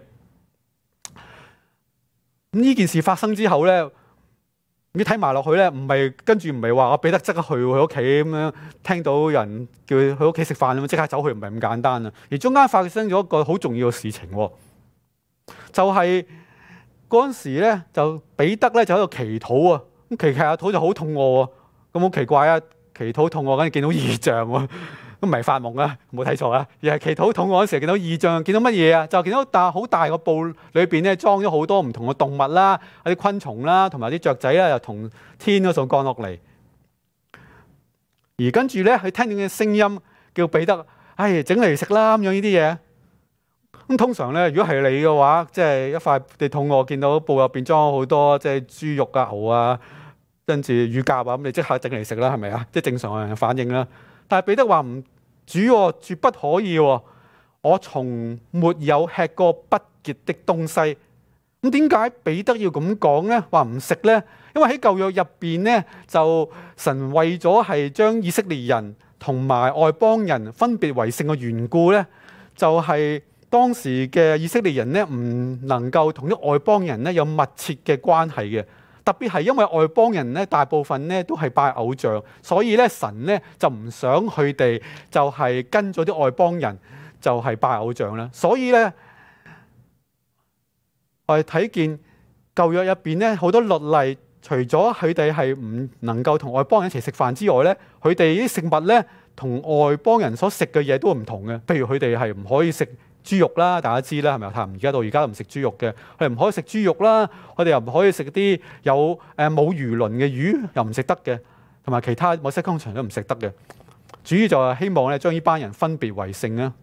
Speaker 9: 咁呢件事發生之後咧，你睇埋落去咧，唔係跟住唔係話我彼得即刻去佢屋企咁樣，聽到人叫佢去屋企食飯咁即刻走去，唔係咁簡單啊。而中間發生咗一個好重要嘅事情，就係嗰陣時咧，就彼得咧就喺度祈禱啊。咁祈祈下禱就好肚餓喎，咁好奇怪啊！祈禱肚餓，跟住見到異象喎，咁唔係發夢啊，冇睇錯啊，而係祈禱肚餓嗰時見到異象，見到乜嘢啊？就見到大好大個布裏邊咧裝咗好多唔同嘅動物啦，有啲昆蟲啦，同埋啲雀仔啦，又同天嗰度降落嚟。而跟住咧，佢聽到嘅聲音叫彼得，唉，整嚟食啦咁樣呢啲嘢。咁通常咧，如果係你嘅話，即係一塊地肚餓，見到布入邊裝咗好多即係豬肉啊、牛啊，跟住乳鴿啊，咁你即刻整嚟食啦，係咪啊？即係正常嘅反應啦。但係彼得話唔主喎，絕不可以喎，我從沒有吃過不潔的東西。咁點解彼得要咁講咧？話唔食咧？因為喺舊約入邊咧，就神為咗係將以色列人同埋外邦人分別為聖嘅緣故咧，就係、是。當時嘅以色列人咧，唔能夠同啲外邦人咧有密切嘅關係嘅，特別係因為外邦人咧大部分咧都係拜偶像，所以咧神咧就唔想佢哋就係跟咗啲外邦人就係拜偶像啦。所以咧，我哋睇見舊約入邊咧好多律例，除咗佢哋係唔能夠同外邦人一齊食飯之外咧，佢哋啲食物咧同外邦人所食嘅嘢都唔同嘅。譬如佢哋係唔可以食豬肉啦，大家知啦，係咪啊？而家到而家都唔食豬肉嘅，佢哋唔可以食豬肉啦，佢哋又唔可以食啲有誒冇魚鱗嘅魚，又唔食得嘅，同埋其他某些工場都唔食得嘅。主要就係希望咧將呢班人分別為聖啊。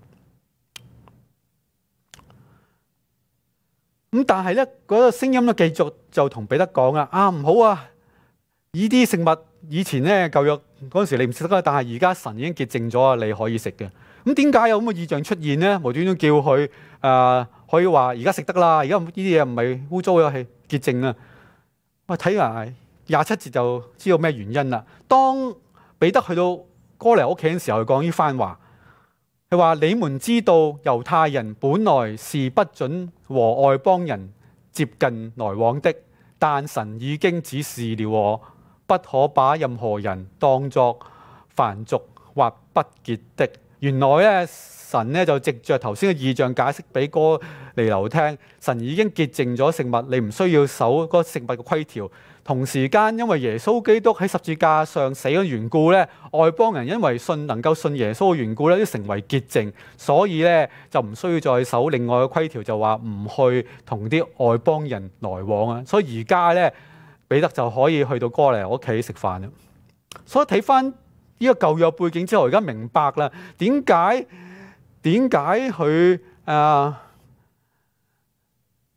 Speaker 9: 咁但係咧嗰個聲音咧繼續就同彼得講啊，啊唔好啊！呢啲食物以前咧舊約嗰陣時你唔食得啦，但係而家神已經潔淨咗啊，你可以食嘅。咁點解有咁嘅異象出現咧？無端端叫佢誒、呃、可以話而家食得啦，而家呢啲嘢唔係污糟嘅，係潔淨啊！我睇埋廿七節就知道咩原因啦。當彼得去到哥尼流屋企嘅時候，佢講呢番話，佢話：你們知道猶太人本來是不准和外邦人接近來往的，但神已經指示了我，不可把任何人當作凡俗或不潔的。原來咧，神咧就藉着頭先嘅異象解釋俾哥尼流聽，神已經潔淨咗食物，你唔需要守嗰食物嘅規條。同時間，因為耶穌基督喺十字架上死嘅緣故咧，外邦人因為信能夠信耶穌嘅緣故咧，都成為潔淨，所以咧就唔需要再守另外嘅規條，就話唔去同啲外邦人來往啊。所以而家咧，彼得就可以去到哥尼流屋企食飯啦。所以睇翻呢個舊約背景之後，而家明白啦，點解點解佢啊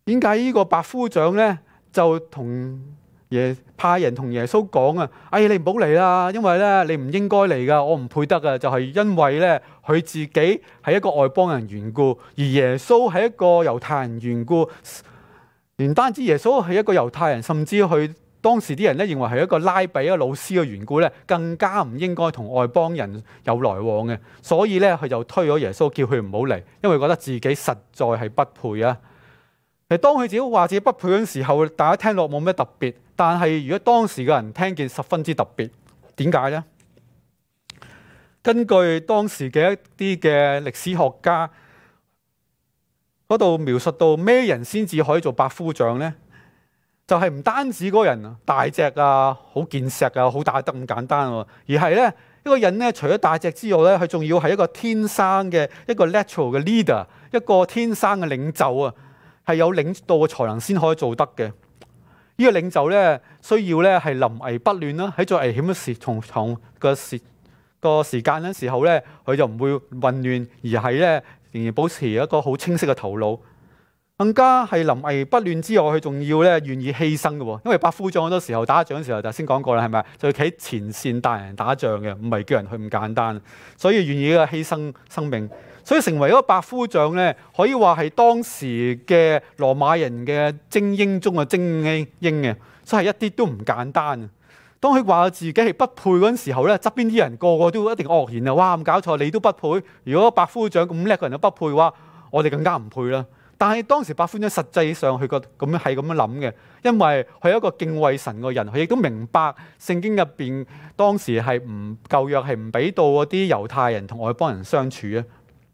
Speaker 9: 點解呢個百夫長咧就同耶派人同耶穌講啊？哎，你唔好嚟啦，因為咧你唔應該嚟噶，我唔配得噶。就係因為咧佢自己係一個外邦人緣故，而耶穌係一個猶太人緣故。唔單止耶穌係一個猶太人，甚至佢當時啲人咧認為係一個拉比、一個老師嘅緣故咧，更加唔應該同外邦人有來往嘅。所以咧佢就推咗耶穌，叫佢唔好嚟，因為覺得自己實在係不配啊。其實當佢自己話自己不配嗰陣時候，大家聽落冇咩特別，但係如果當時嘅人聽見，十分之特別。點解呢？根據當時嘅一啲嘅歷史學家嗰度描述到咩人先至可以做百夫長呢？就係、是、唔單止嗰個人大隻啊、好健碩啊、好打得咁簡單喎，而係呢一個人呢，除咗大隻之外呢，佢仲要係一個天生嘅一個 natural 嘅 leader， 一個天生嘅領袖啊，係有領導嘅才能先可以做得嘅。呢、這個領袖呢，需要呢係臨危不亂啦，喺最危險嘅時從從個時個時間嘅時候呢，佢就唔會混亂，而係呢仍然保持一個好清晰嘅頭腦。更加係臨危不亂之外，佢仲要咧願意犧牲嘅喎，因為百夫長好多時候打仗嘅時候，就先講過啦，係咪？就企喺前線帶人打仗嘅，唔係叫人去咁簡單，所以願意嘅犧牲生命，所以成為一個百夫長咧，可以話係當時嘅羅馬人嘅精英中嘅精英嘅，所以係一啲都唔簡單。當佢話自己係不配嗰陣時候咧，側邊啲人個個都一定愕然啊！哇，咁搞錯，你都不配？如果百夫長咁叻嘅人都不配嘅話，我哋更加唔配啦。但係當時百夫長實際上佢個咁樣係咁樣諗嘅，因為佢係一個敬畏神嘅人，佢亦都明白聖經入邊當時係唔舊約係唔俾到嗰啲猶太人同外邦人相處啊。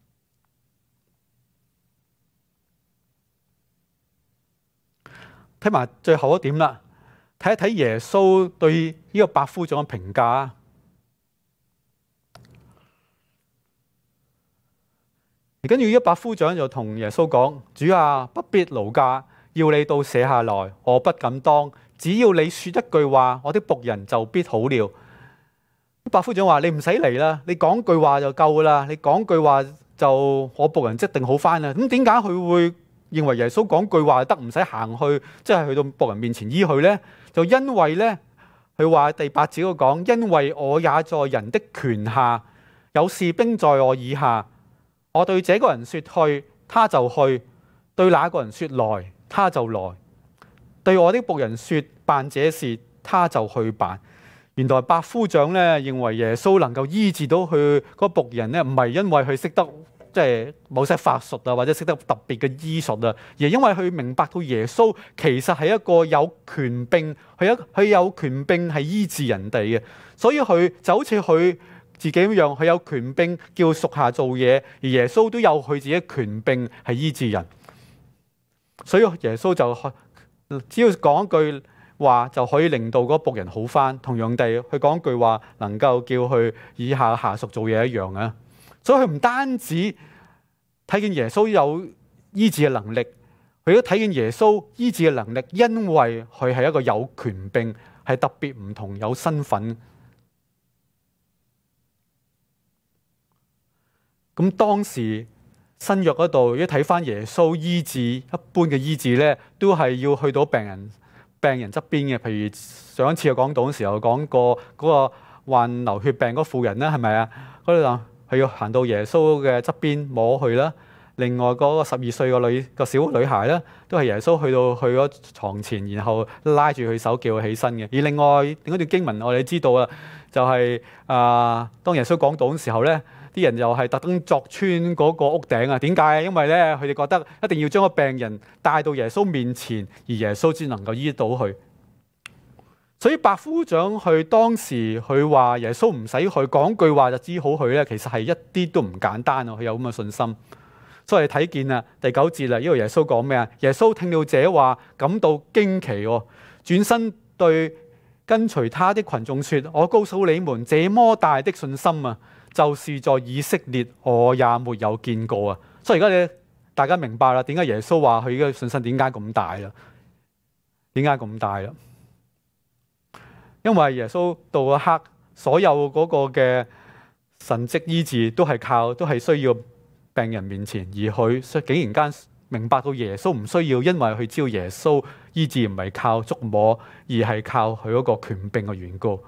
Speaker 9: 睇埋最後一點啦，睇一睇耶穌對呢個百夫長嘅評價。跟住呢百夫長就同耶穌講：主啊，不必勞駕，要你到舍下來，我不敢當。只要你說一句話，我的僕人就必好了。百夫長話：你唔使嚟啦，你講句話就夠噶啦，你講句話就我僕人即定好翻啦。咁點解佢會認為耶穌講句話得，唔使行去，即係去到僕人面前醫佢呢？就因為呢，佢話第八節嗰講：因為我也在人的權下，有士兵在我以下。我對這個人說去，他就去；對那個人說來，他就來；對我的僕人說辦這事，他就去辦。原來百夫長咧認為耶穌能夠醫治到佢嗰僕人咧，唔係因為佢識得即係某些法術啊，或者識得特別嘅醫術啊，而係因為佢明白到耶穌其實係一個有權柄，佢一佢有權柄係醫治人哋嘅，所以佢就好似佢自己一樣，佢有權柄叫屬下做嘢，而耶穌都有佢自己嘅權柄係醫治人。所以耶穌就只要講一句話就可以令到嗰僕人好返。同樣地，佢講一句話能夠叫佢以下下屬做嘢一樣啊。所以佢唔單止睇見耶穌有醫治嘅能力，佢都睇見耶穌醫治嘅能力，因為佢係一個有權柄，係特別唔同，有身份。咁當時新約嗰度，如果睇翻耶穌醫治一般嘅醫治咧，都係要去到病人病人側邊嘅。譬如上一次我講到嘅時候講過嗰個患流血病嗰個婦人啦，係咪啊？嗰度就係要行到耶穌嘅側邊摸佢啦。另外嗰個十二歲個女個小女孩咧，都係耶穌去到去咗床前，然後拉住佢手叫佢起身嘅。而另外另一段經文我哋知道啊，就係、是、啊、呃，當耶穌講到嘅時候咧，啲人又係特登鑿穿嗰個屋頂啊？點解？因為咧，佢哋覺得一定要將個病人帶到耶穌面前，而耶穌先能夠醫到佢。所以百夫長佢當時佢話耶穌唔使去講句話就治好佢咧，其實係一啲都唔簡單啊！佢有咁嘅信心。所以睇見啊，第九節啦，呢個耶穌講咩啊？耶穌聽到這話，感到驚奇喎，轉身對跟隨他的群眾說：我告訴你們，這麼大的信心啊，就是在以色列我也沒有見過啊！所以而家你大家明白啦，點解耶穌話佢嘅信心點解咁大啦？點解咁大啦？因為耶穌到一刻，所有嗰個嘅神蹟醫治都係靠，都係需要病人面前，而佢竟然間明白到耶穌唔需要，因為佢知道耶穌醫治唔係靠觸摸，而係靠佢嗰個權柄嘅緣故。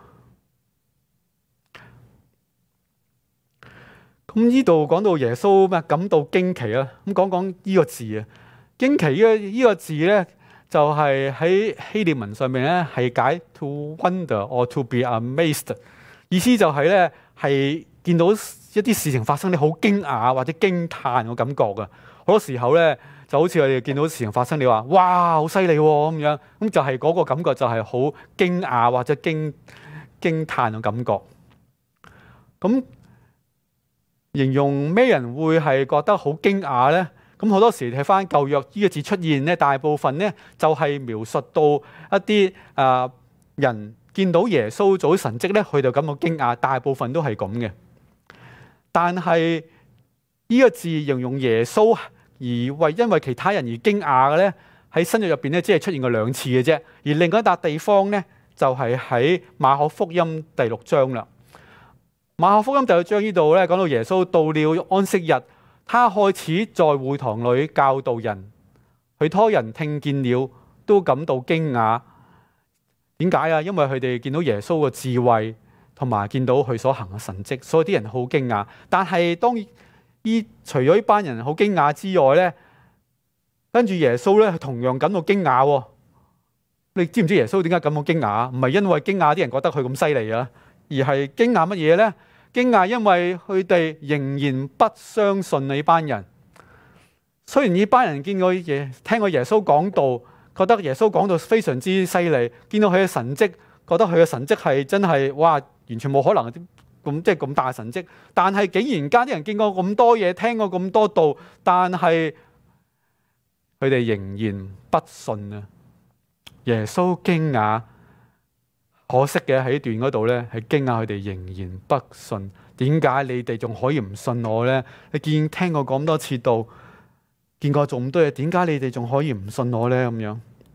Speaker 9: 咁呢度講到耶穌咩感到驚奇啊？咁講講呢個字啊，驚奇呢呢個字咧，就係喺希臘文上面咧係解 to wonder or to be amazed， 意思就係咧係見到一啲事情發生，你好驚訝或者驚嘆嘅感覺㗎。好多時候咧就好似我哋見到事情發生，你話哇好犀利喎咁樣，咁就係嗰個感覺就係好驚訝或者驚驚嘆嘅感覺。咁形容咩人會係覺得好驚訝咧？咁好多時睇翻舊約呢個字出現咧，大部分咧就係描述到一啲啊、呃、人見到耶穌做神蹟咧，佢就感到驚訝。大部分都係咁嘅。但係呢個字形容耶穌而為因為其他人而驚訝嘅咧，喺新約入邊咧只係出現過兩次嘅啫。而另外一笪地方咧就係喺馬可福音第六章啦。馬可福音第六章呢度咧講到耶穌到了安息日，他開始在會堂裏教導人，許多人聽見了都感到驚訝。點解啊？因為佢哋見到耶穌嘅智慧，同埋見到佢所行嘅神蹟，所以啲人好驚訝。但係當依除咗呢班人好驚訝之外咧，跟住耶穌咧同樣感到驚訝。你知唔知耶穌點解感到驚訝？唔係因為驚訝啲人覺得佢咁犀利啊，而係驚訝乜嘢咧？驚訝，因為佢哋仍然不相信呢班人。雖然呢班人見過耶，聽過耶穌講道，覺得耶穌講道非常之犀利，見到佢嘅神蹟，覺得佢嘅神蹟係真係哇，完全冇可能咁即係咁大神蹟。但係竟然間啲人見過咁多嘢，聽過咁多道，但係佢哋仍然不信啊！耶穌驚訝。可惜嘅喺段嗰度咧，係驚訝佢哋仍然不信。點解你哋仲可以唔信我咧？你見聽過咁多次道，見過做咁多嘢，點解你哋仲可以唔信我咧？咁樣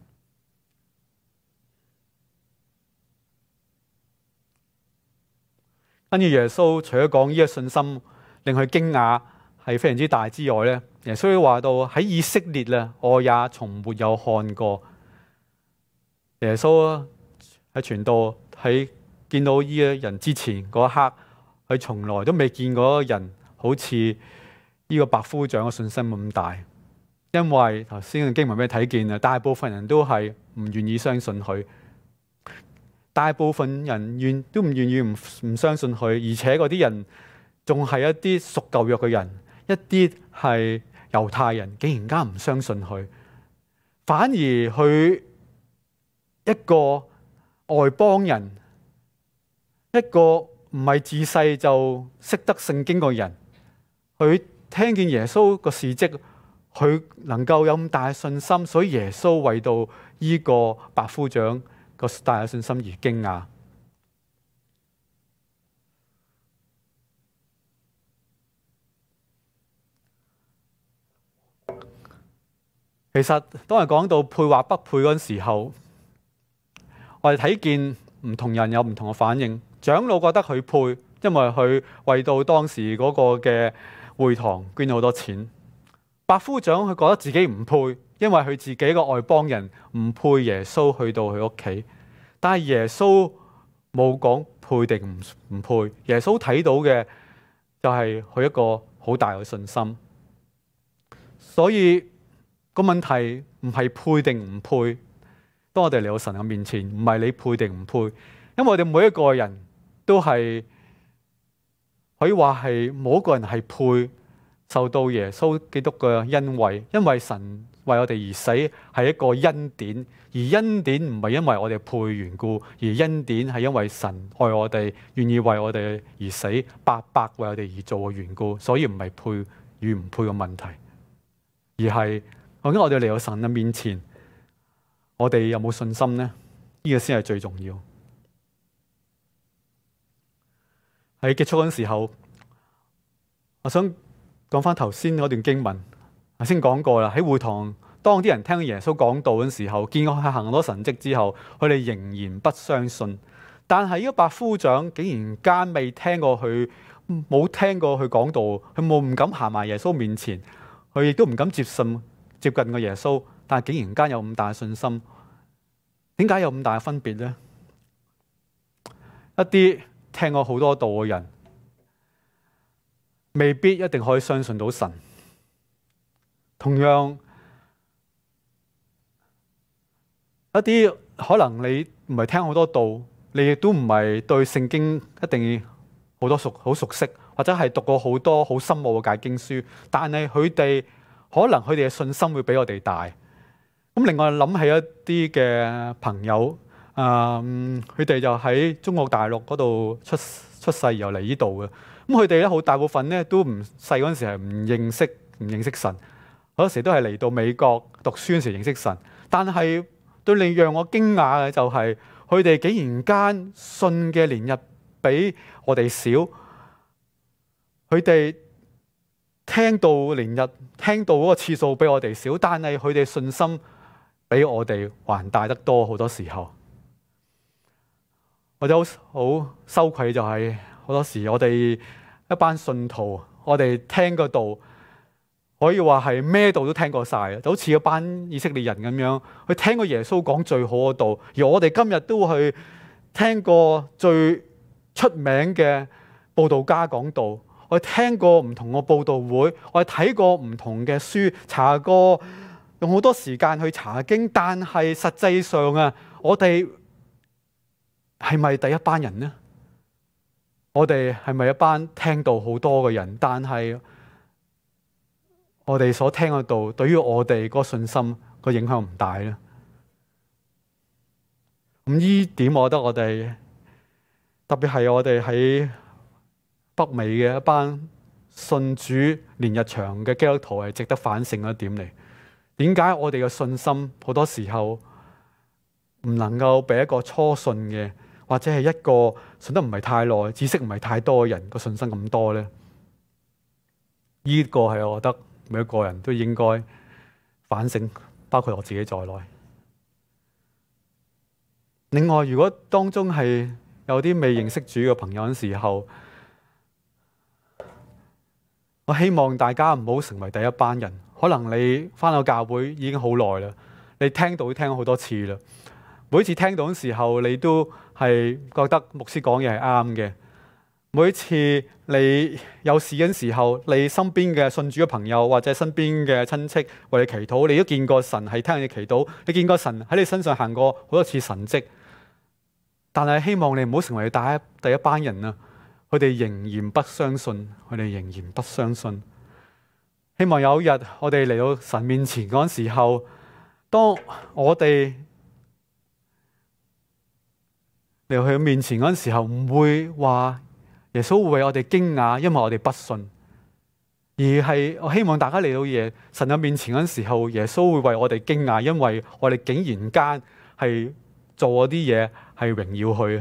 Speaker 9: 跟住耶穌除咗講呢個信心令佢驚訝係非常之大之外咧，耶穌都話到喺以色列啊，我也從沒有看過。耶穌喺傳道喺見到呢個人之前嗰一刻，佢從來都未見過人好似呢個百夫長嘅信心咁大。因為頭先嘅經文俾你睇見啊，大部分人都係唔願意相信佢，大部分人願都唔願意唔唔相信佢，而且嗰啲人仲係一啲屬舊約嘅人，一啲係猶太人，竟然間唔相信佢，反而佢一個外邦人，一個唔係自細就識得聖經嘅人，佢聽見耶穌個事蹟，佢能夠有咁大嘅信心，所以耶穌為到呢個百夫長個大嘅信心而驚訝。其實當係講到配或不配嗰陣時候，我哋睇見唔同人有唔同嘅反應。長老覺得佢配，因為佢為到當時嗰個嘅會堂捐咗好多錢。百夫長佢覺得自己唔配，因為佢自己個外邦人唔配耶穌去到佢屋企。但係耶穌冇講配定唔唔配，耶穌睇到嘅就係佢一個好大嘅信心。所以個問題唔係配定唔配。當我哋嚟到神嘅面前，唔係你配定唔配，因為我哋每一個人都係可以話係冇一個人係配受到耶穌基督嘅恩惠，因為神為我哋而死係一個恩典，而恩典唔係因為我哋配緣故，而恩典係因為神愛我哋，願意為我哋而死，白白為我哋而做嘅緣故，所以唔係配與唔配嘅問題，而係究竟我哋嚟到神嘅面前，我哋有冇信心呢？呢個先係最重要。喺結束嗰陣時候，我想講翻頭先嗰段經文。頭先講過啦，喺會堂當啲人聽耶穌講道嗰陣時候，見過佢行咗神蹟之後，佢哋仍然不相信。但係呢個百夫長竟然間未聽過佢，冇聽過佢講道，佢冇唔敢行埋耶穌面前，佢亦都唔敢接受接近個耶穌，但係竟然間有咁大嘅信心，點解有咁大嘅分別呢？一啲聽過好多道嘅人，未必一定可以相信到神。同樣，一啲可能你唔係聽好多道，你亦都唔係對聖經一定好多熟好熟悉，或者係讀過好多好深奧嘅解經書，但係佢哋可能佢哋嘅信心會比我哋大。咁另外諗起一啲嘅朋友，啊、嗯，佢哋就喺中國大陸嗰度出出世，又嚟呢度嘅。咁佢哋咧好大部分咧都唔細嗰陣時係唔認識唔認識神，好多時都係嚟到美國讀書嗰時認識神。但係對你讓我驚訝嘅就係，佢哋竟然間信嘅年日比我哋少，佢哋聽到年日聽到嗰個次數比我哋少，但係佢哋信心比我哋還大得多。好多時候，或者好好羞愧就係、是、好多時我哋一班信徒，我哋聽個道可以話係咩道都聽過晒，就好似一班以色列人咁樣，去聽過耶穌講最好嘅道，而我哋今日都去聽過最出名嘅佈道家講道，我哋聽過唔同嘅佈道會，我哋睇過唔同嘅書，查過用好多時間去查經，但係實際上啊，我哋係咪第一班人呢？我哋係咪一班聽到好多嘅人？但係我哋所聽嘅道，對於我哋個信心個影響唔大咧。咁呢點，我覺得我哋特別係我哋喺北美嘅一班信主年日長嘅基督徒係值得反省嘅一點嚟。點解我哋嘅信心好多時候唔能夠俾一個初信嘅，或者係一個信得唔係太耐、知識唔係太多嘅人個信心咁多呢？呢個係我覺得每一個人都應該反省，包括我自己在內。另外，如果當中係有啲未認識主嘅朋友嘅時候，我希望大家唔好成為第一班人。可能你返到教會已經好耐啦，你聽到都聽咗好多次啦。每次聽到嘅時候，你都係覺得牧師講嘢係啱嘅。每次你有事嘅時候，你身邊嘅信主嘅朋友或者身邊嘅親戚為你祈禱，你都見過神係聽你祈禱，你見過神喺你身上行過好多次神蹟。但係希望你唔好成為第一第一班人啊！佢哋仍然不相信，佢哋仍然不相信。希望有一日我哋嚟到神面前嗰陣時候，當我哋嚟到佢面前嗰陣時候，唔會話耶穌會為我哋驚訝，因為我哋不信，而係我希望大家嚟到耶神嘅面前嗰陣時候，耶穌會為我哋驚訝，因為我哋竟然間係做嗰啲嘢係榮耀佢。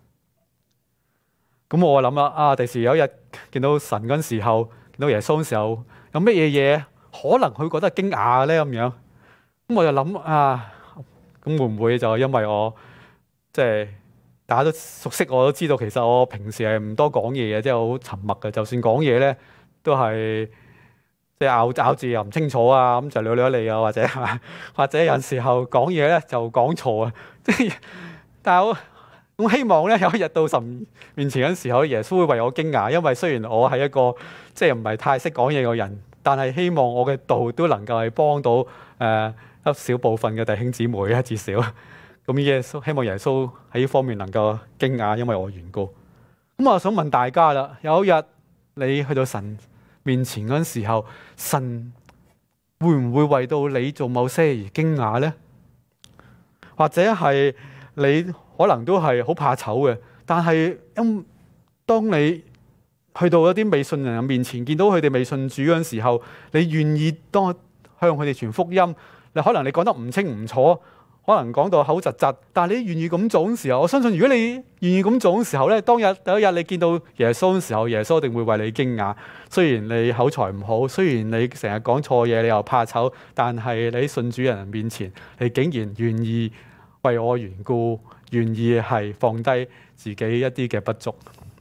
Speaker 9: 咁我諗啦，啊，第時有一日見到神嗰陣時候，見到耶穌嗰陣時候，有乜嘢嘢可能佢覺得驚訝咧？咁樣，咁我就諗啊，咁會唔會就因為我即係大家都熟悉，我都知道其實我平時係唔多講嘢嘅，即係好沉默嘅。就算講嘢咧，都係即係咬咬字又唔清楚啊，咁就捋捋脷啊，或者或者有陣時候講嘢咧就講錯啊。即係，但係我我希望咧有一日到神面前嗰陣時候，耶穌會為我驚訝，因為雖然我係一個即係唔係太識講嘢嘅人，但係希望我嘅道都能夠係幫到誒、呃、一小部分嘅弟兄姊妹啊，至少咁耶穌希望耶穌喺呢方面能夠驚訝，因為我嘅緣故。咁我想問大家啦，有一日你去到神面前嗰陣時候，神會唔會為到你做某些而驚訝呢？或者係你可能都係好怕醜嘅，但係因當你去到一啲未信人面前，見到佢哋未信主嗰陣時候，你願意當向佢哋傳福音，你可能你講得唔清唔楚，可能講到口窒窒，但係你願意咁做嘅時候，我相信如果你願意咁做嘅時候咧，當日第一日你見到耶穌嘅時候，耶穌一定會為你驚訝。雖然你口才唔好，雖然你成日講錯嘢，你又怕醜，但係你喺信主人面前，你竟然願意為我緣故，願意係放低自己一啲嘅不足。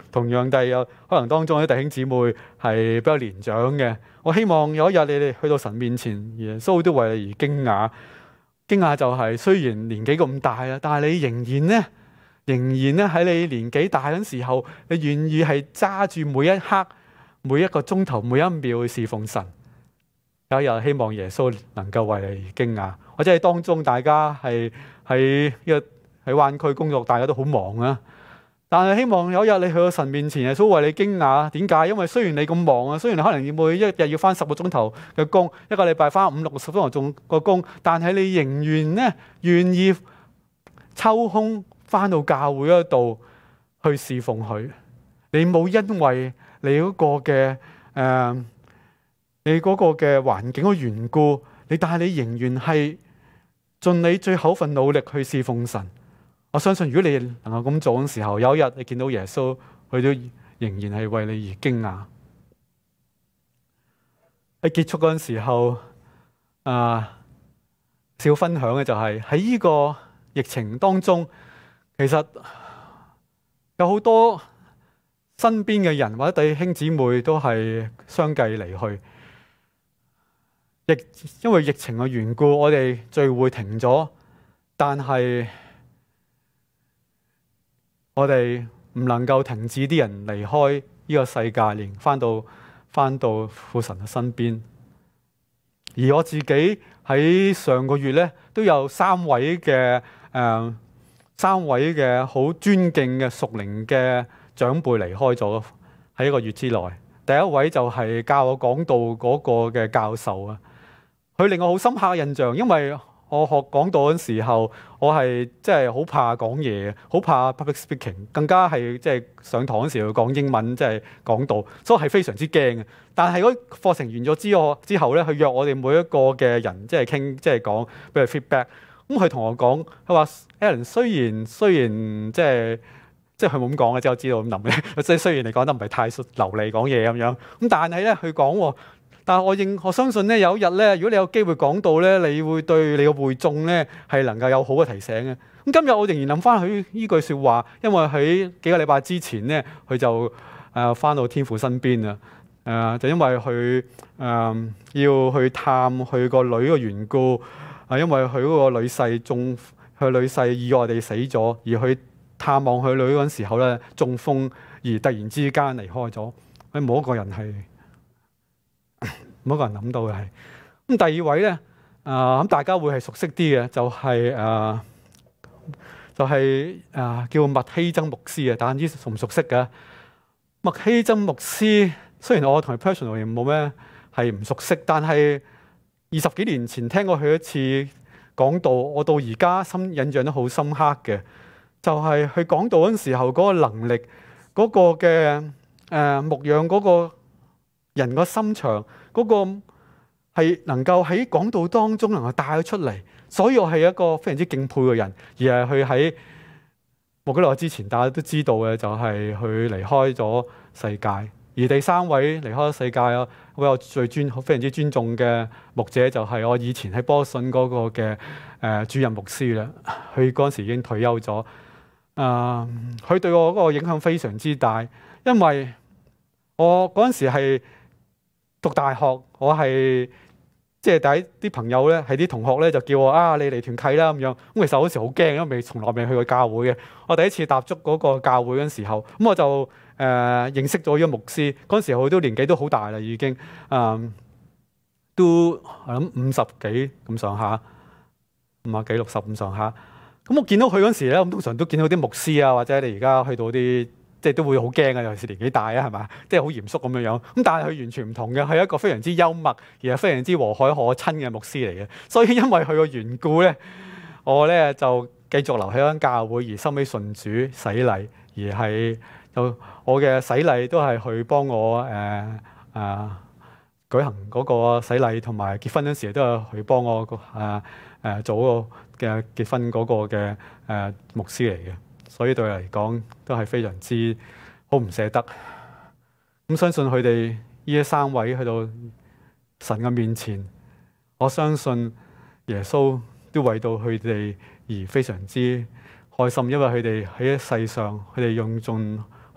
Speaker 9: 同樣地，有可能當中有啲弟兄姊妹係比較年長嘅。我希望有一日你哋去到神面前，耶穌都為你而驚訝。驚訝就係雖然年紀咁大啦，但係你仍然咧，仍然咧喺你年紀大嗰時候，你願意係揸住每一刻、每一個鐘頭、每一秒去侍奉神。有一日希望耶穌能夠為你而驚訝。或者係當中大家係喺呢個喺灣區工作，大家都好忙啊。但係希望有一日你去到神面前，耶穌為你驚訝。點解？因為雖然你咁忙啊，雖然你可能要每一日要返十個鐘頭嘅工，一個禮拜返五六十鐘頭個工，但係你仍然咧願意抽空返到教會嗰度去侍奉佢。你冇因為你嗰個嘅誒、呃，你嗰個嘅環境嘅緣故，你但係你仍然係盡你最後份努力去侍奉神。我相信如果你能夠咁做嘅時候，有一日你見到耶穌，佢都仍然係為你而驚訝。喺結束嗰陣時候，啊，少分享嘅就係喺呢個疫情當中，其實有好多身邊嘅人或者弟兄姊妹都係相繼離去。疫因為疫情嘅緣故，我哋聚會停咗，但係我哋唔能夠停止啲人離開呢個世界，連翻到翻到父神嘅身邊。而我自己喺上個月咧，都有三位嘅誒、呃、三位嘅好尊敬嘅屬靈嘅長輩離開咗喺一個月之內。第一位就係教我講道嗰個嘅教授啊，佢令我好深刻嘅印象，因為我學講道嗰陣時候，我係即係好怕講嘢，好怕 public speaking， 更加係即係上堂嗰時候講英文，即係講道，所以係非常之驚嘅。但係嗰課程完咗之後之後咧，佢約我哋每一個嘅人即係傾，即係講俾佢 feedback。咁佢同我講，佢話 Alan 雖然雖然即係即係佢冇咁講嘅，即係我知道咁諗嘅。即係雖然你講得唔係太流利講嘢咁樣，咁但係咧佢講。但係我認我相信咧，有一日咧，如果你有機會講到咧，你會對你嘅會眾咧係能夠有好嘅提醒嘅。咁今日我仍然諗翻佢呢句説話，因為喺幾個禮拜之前咧，佢就誒翻到天父身邊啊。誒、呃、就因為佢誒、呃、要去探佢個女嘅緣故，啊、呃，因為佢嗰個女婿中佢女婿意外地死咗，而去探望佢女嗰陣時候咧中風，而突然之間離開咗，佢冇一個人係。冇一個人諗到嘅係咁。第二位咧，啊、呃、咁大家會係熟悉啲嘅，就係、是、誒、呃，就係、是、誒、呃、叫麥希曾牧師啊。大家唔知熟唔熟悉嘅麥希曾牧師？雖然我同佢 personally 冇咩係唔熟悉，但係二十幾年前聽過佢一次講道，我到而家深印象都好深刻嘅，就係佢講道嗰陣時候嗰個能力，嗰、那個嘅誒、呃、牧養嗰個人個心腸。嗰個係能夠喺講道當中能夠帶佢出嚟，所以我係一個非常之敬佩嘅人。而係佢喺冇幾耐之前，大家都知道嘅就係佢離開咗世界。而第三位離開咗世界啊，我最尊非常之尊重嘅牧者就係我以前喺波信嗰個嘅誒主任牧師啦。佢嗰陣時已經退休咗。啊，佢對我嗰個影響非常之大，因為我嗰陣時係讀大學，我係即係第一啲朋友咧，係啲同學咧就叫我啊，你嚟團契啦咁樣。咁其實我嗰時好驚，因為未從來未去過教會嘅。我第一次踏足嗰個教會嗰陣時候，咁我就誒、呃、認識咗呢個牧師。嗰陣時佢都年紀都好大啦，已經啊、嗯、都我諗五十幾咁上下，五啊幾六十咁上下。咁我見到佢嗰陣時咧，咁通常都見到啲牧師啊，或者你而家去到啲。即係都會好驚啊！尤其是年紀大啊，係嘛？即係好嚴肅咁樣樣。咁但係佢完全唔同嘅，係一個非常之幽默，而係非常之和藹可親嘅牧師嚟嘅。所以因為佢個緣故咧，我咧就繼續留喺間教會，而收尾信主洗禮，而係就我嘅洗禮都係佢幫我誒誒、呃呃、舉行嗰個洗禮，同埋結婚嗰時都係佢幫我誒誒、呃呃、做嗰個嘅結婚嗰個嘅誒、呃、牧師嚟嘅。所以對佢嚟講都係非常之好唔捨得。咁相信佢哋呢三位去到神嘅面前，我相信耶穌都為到佢哋而非常之開心，因為佢哋喺世上，佢哋用盡佢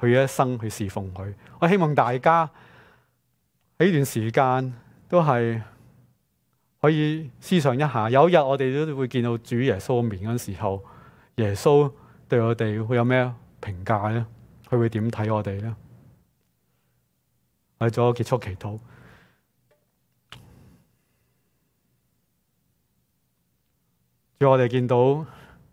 Speaker 9: 佢嘅一生去侍奉佢。我希望大家喺呢段時間都係可以思想一下，有一日我哋都會見到主耶穌面嗰時候，耶穌對我哋會有咩評價咧？佢會點睇我哋咧？我哋做結束祈禱。主，我哋見到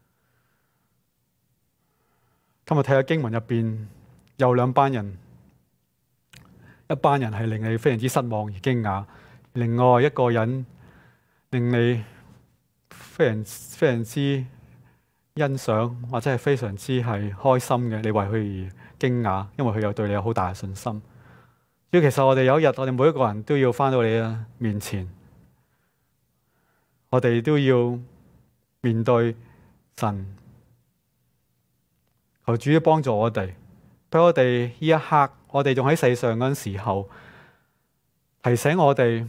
Speaker 9: 今日睇下經文入邊有兩班人，一班人係令你非常之失望而驚訝，另外一個人令你非常非常之欣賞，或者係非常之係開心嘅，你為佢而驚訝，因為佢有對你有好大嘅信心。所以其實我哋有一日，我哋每一個人都要返到你嘅面前，我哋都要面對神，求主幫助我哋，俾我哋呢一刻，我哋仲喺世上嗰陣時候，提醒我哋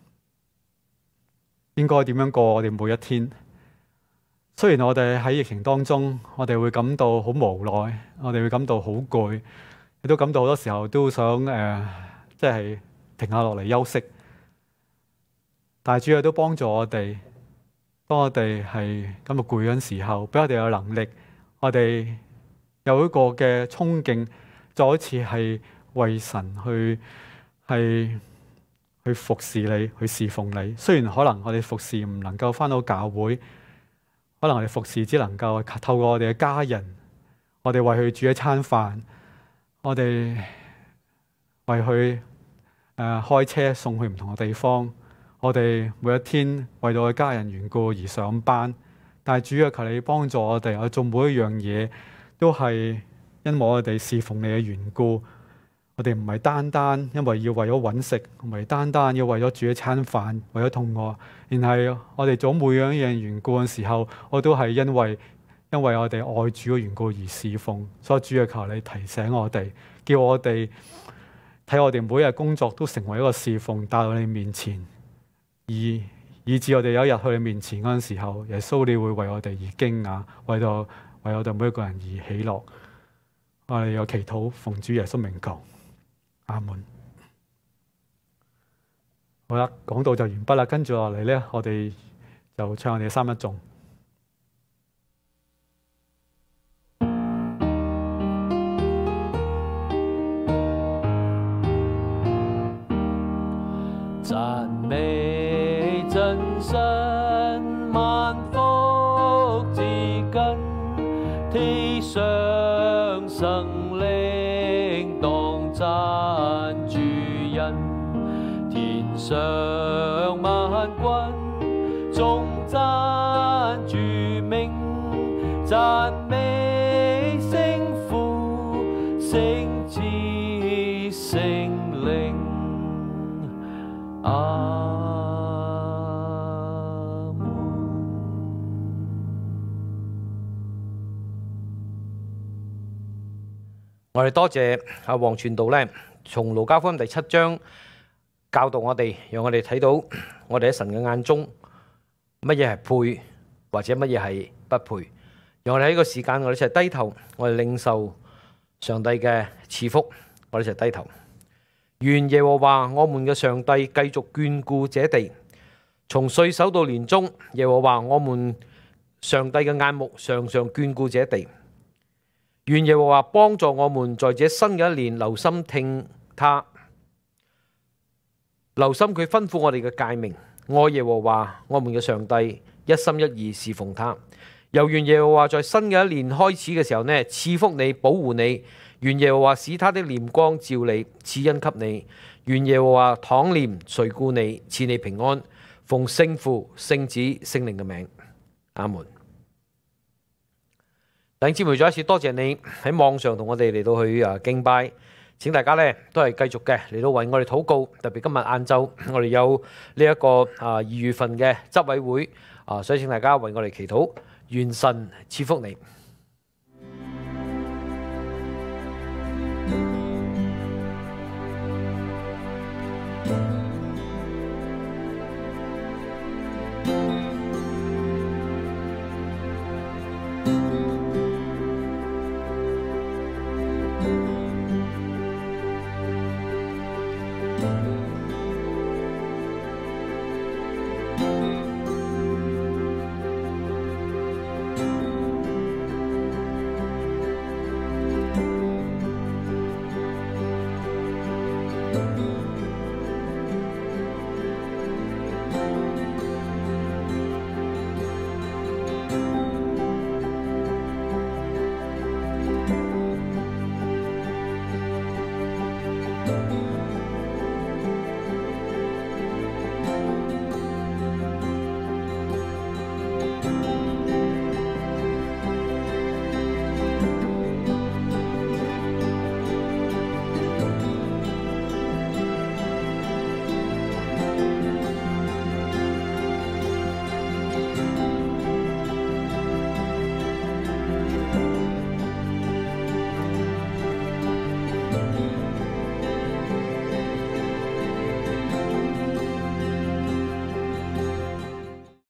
Speaker 9: 應該點樣過我哋每一天。雖然我哋喺疫情當中，我哋會感到好無奈，我哋會感到好攰，亦都感到好多時候都想誒，即係停下落嚟休息。但係主要都幫助我哋，當我哋係感到攰嗰陣時候，俾我哋有能力，我哋有一個嘅衝勁，再一次係為神去係去服侍你，去侍奉你。雖然可能我哋服侍唔能夠返到教會，可能我哋服侍只能夠透過我哋嘅家人，我哋為佢煮一餐飯，我哋為佢誒、呃、開車送去唔同嘅地方，我哋每一天為到我家人緣故而上班。但係主啊，求你幫助我哋，我做每一樣嘢都係因為我哋侍奉你嘅緣故。我哋唔係單單因為要為咗揾食，唔係單單要為咗煮一餐飯，為咗肚餓，然係我哋做每樣嘢緣故嘅時候，我都係因為因為我哋愛主嘅緣故而侍奉。所以主啊，求你提醒我哋，叫我哋睇我哋每日工作都成為一個侍奉，帶到你面前，以以至我哋有一日去你面前嗰陣時候，耶穌你會為我哋而驚訝，為到為我哋每一個人而喜樂。我哋有祈禱，奉主耶穌名求。阿門。好啦，講到就完畢啦。跟住落嚟咧，我哋就唱我哋三一頌。
Speaker 2: 讚美真神，萬福之根，天上生靈當讚主恩，天上萬軍眾讚主名，讚美聖父、聖子、聖靈。阿門。
Speaker 8: 我哋多謝阿黃傳道咧，從路加福音第七章教導我哋，讓我哋睇到我哋喺神嘅眼中乜嘢係配，或者乜嘢係不配。讓我哋喺呢個時間，我哋一齊低頭，我哋領受上帝嘅賜福，我哋一齊低頭。願耶和華我們嘅上帝繼續眷顧這地，從歲首到年終，耶和華我們上帝嘅眼目常常眷顧這地。願耶和華幫助我們在這新嘅一年留心聽他，留心佢吩咐我哋嘅誡命，愛耶和華我們嘅上帝，一心一意侍奉他。又願耶和華在新嘅一年開始嘅時候呢，賜福你，保護你。願耶和華使他的臉光照你，賜恩給你。願耶和華躺憐垂顧你，賜你平安。奉聖父、聖子、聖靈嘅名，阿門。弟兄姊妹，再一次多謝你喺網上同我哋嚟到去啊敬拜。請大家呢都係繼續嘅嚟到為我哋禱告。特別今日晏晝我哋有呢一個啊二月份嘅執委會啊，所以請大家為我哋祈禱，願神賜福你。
Speaker 2: 路。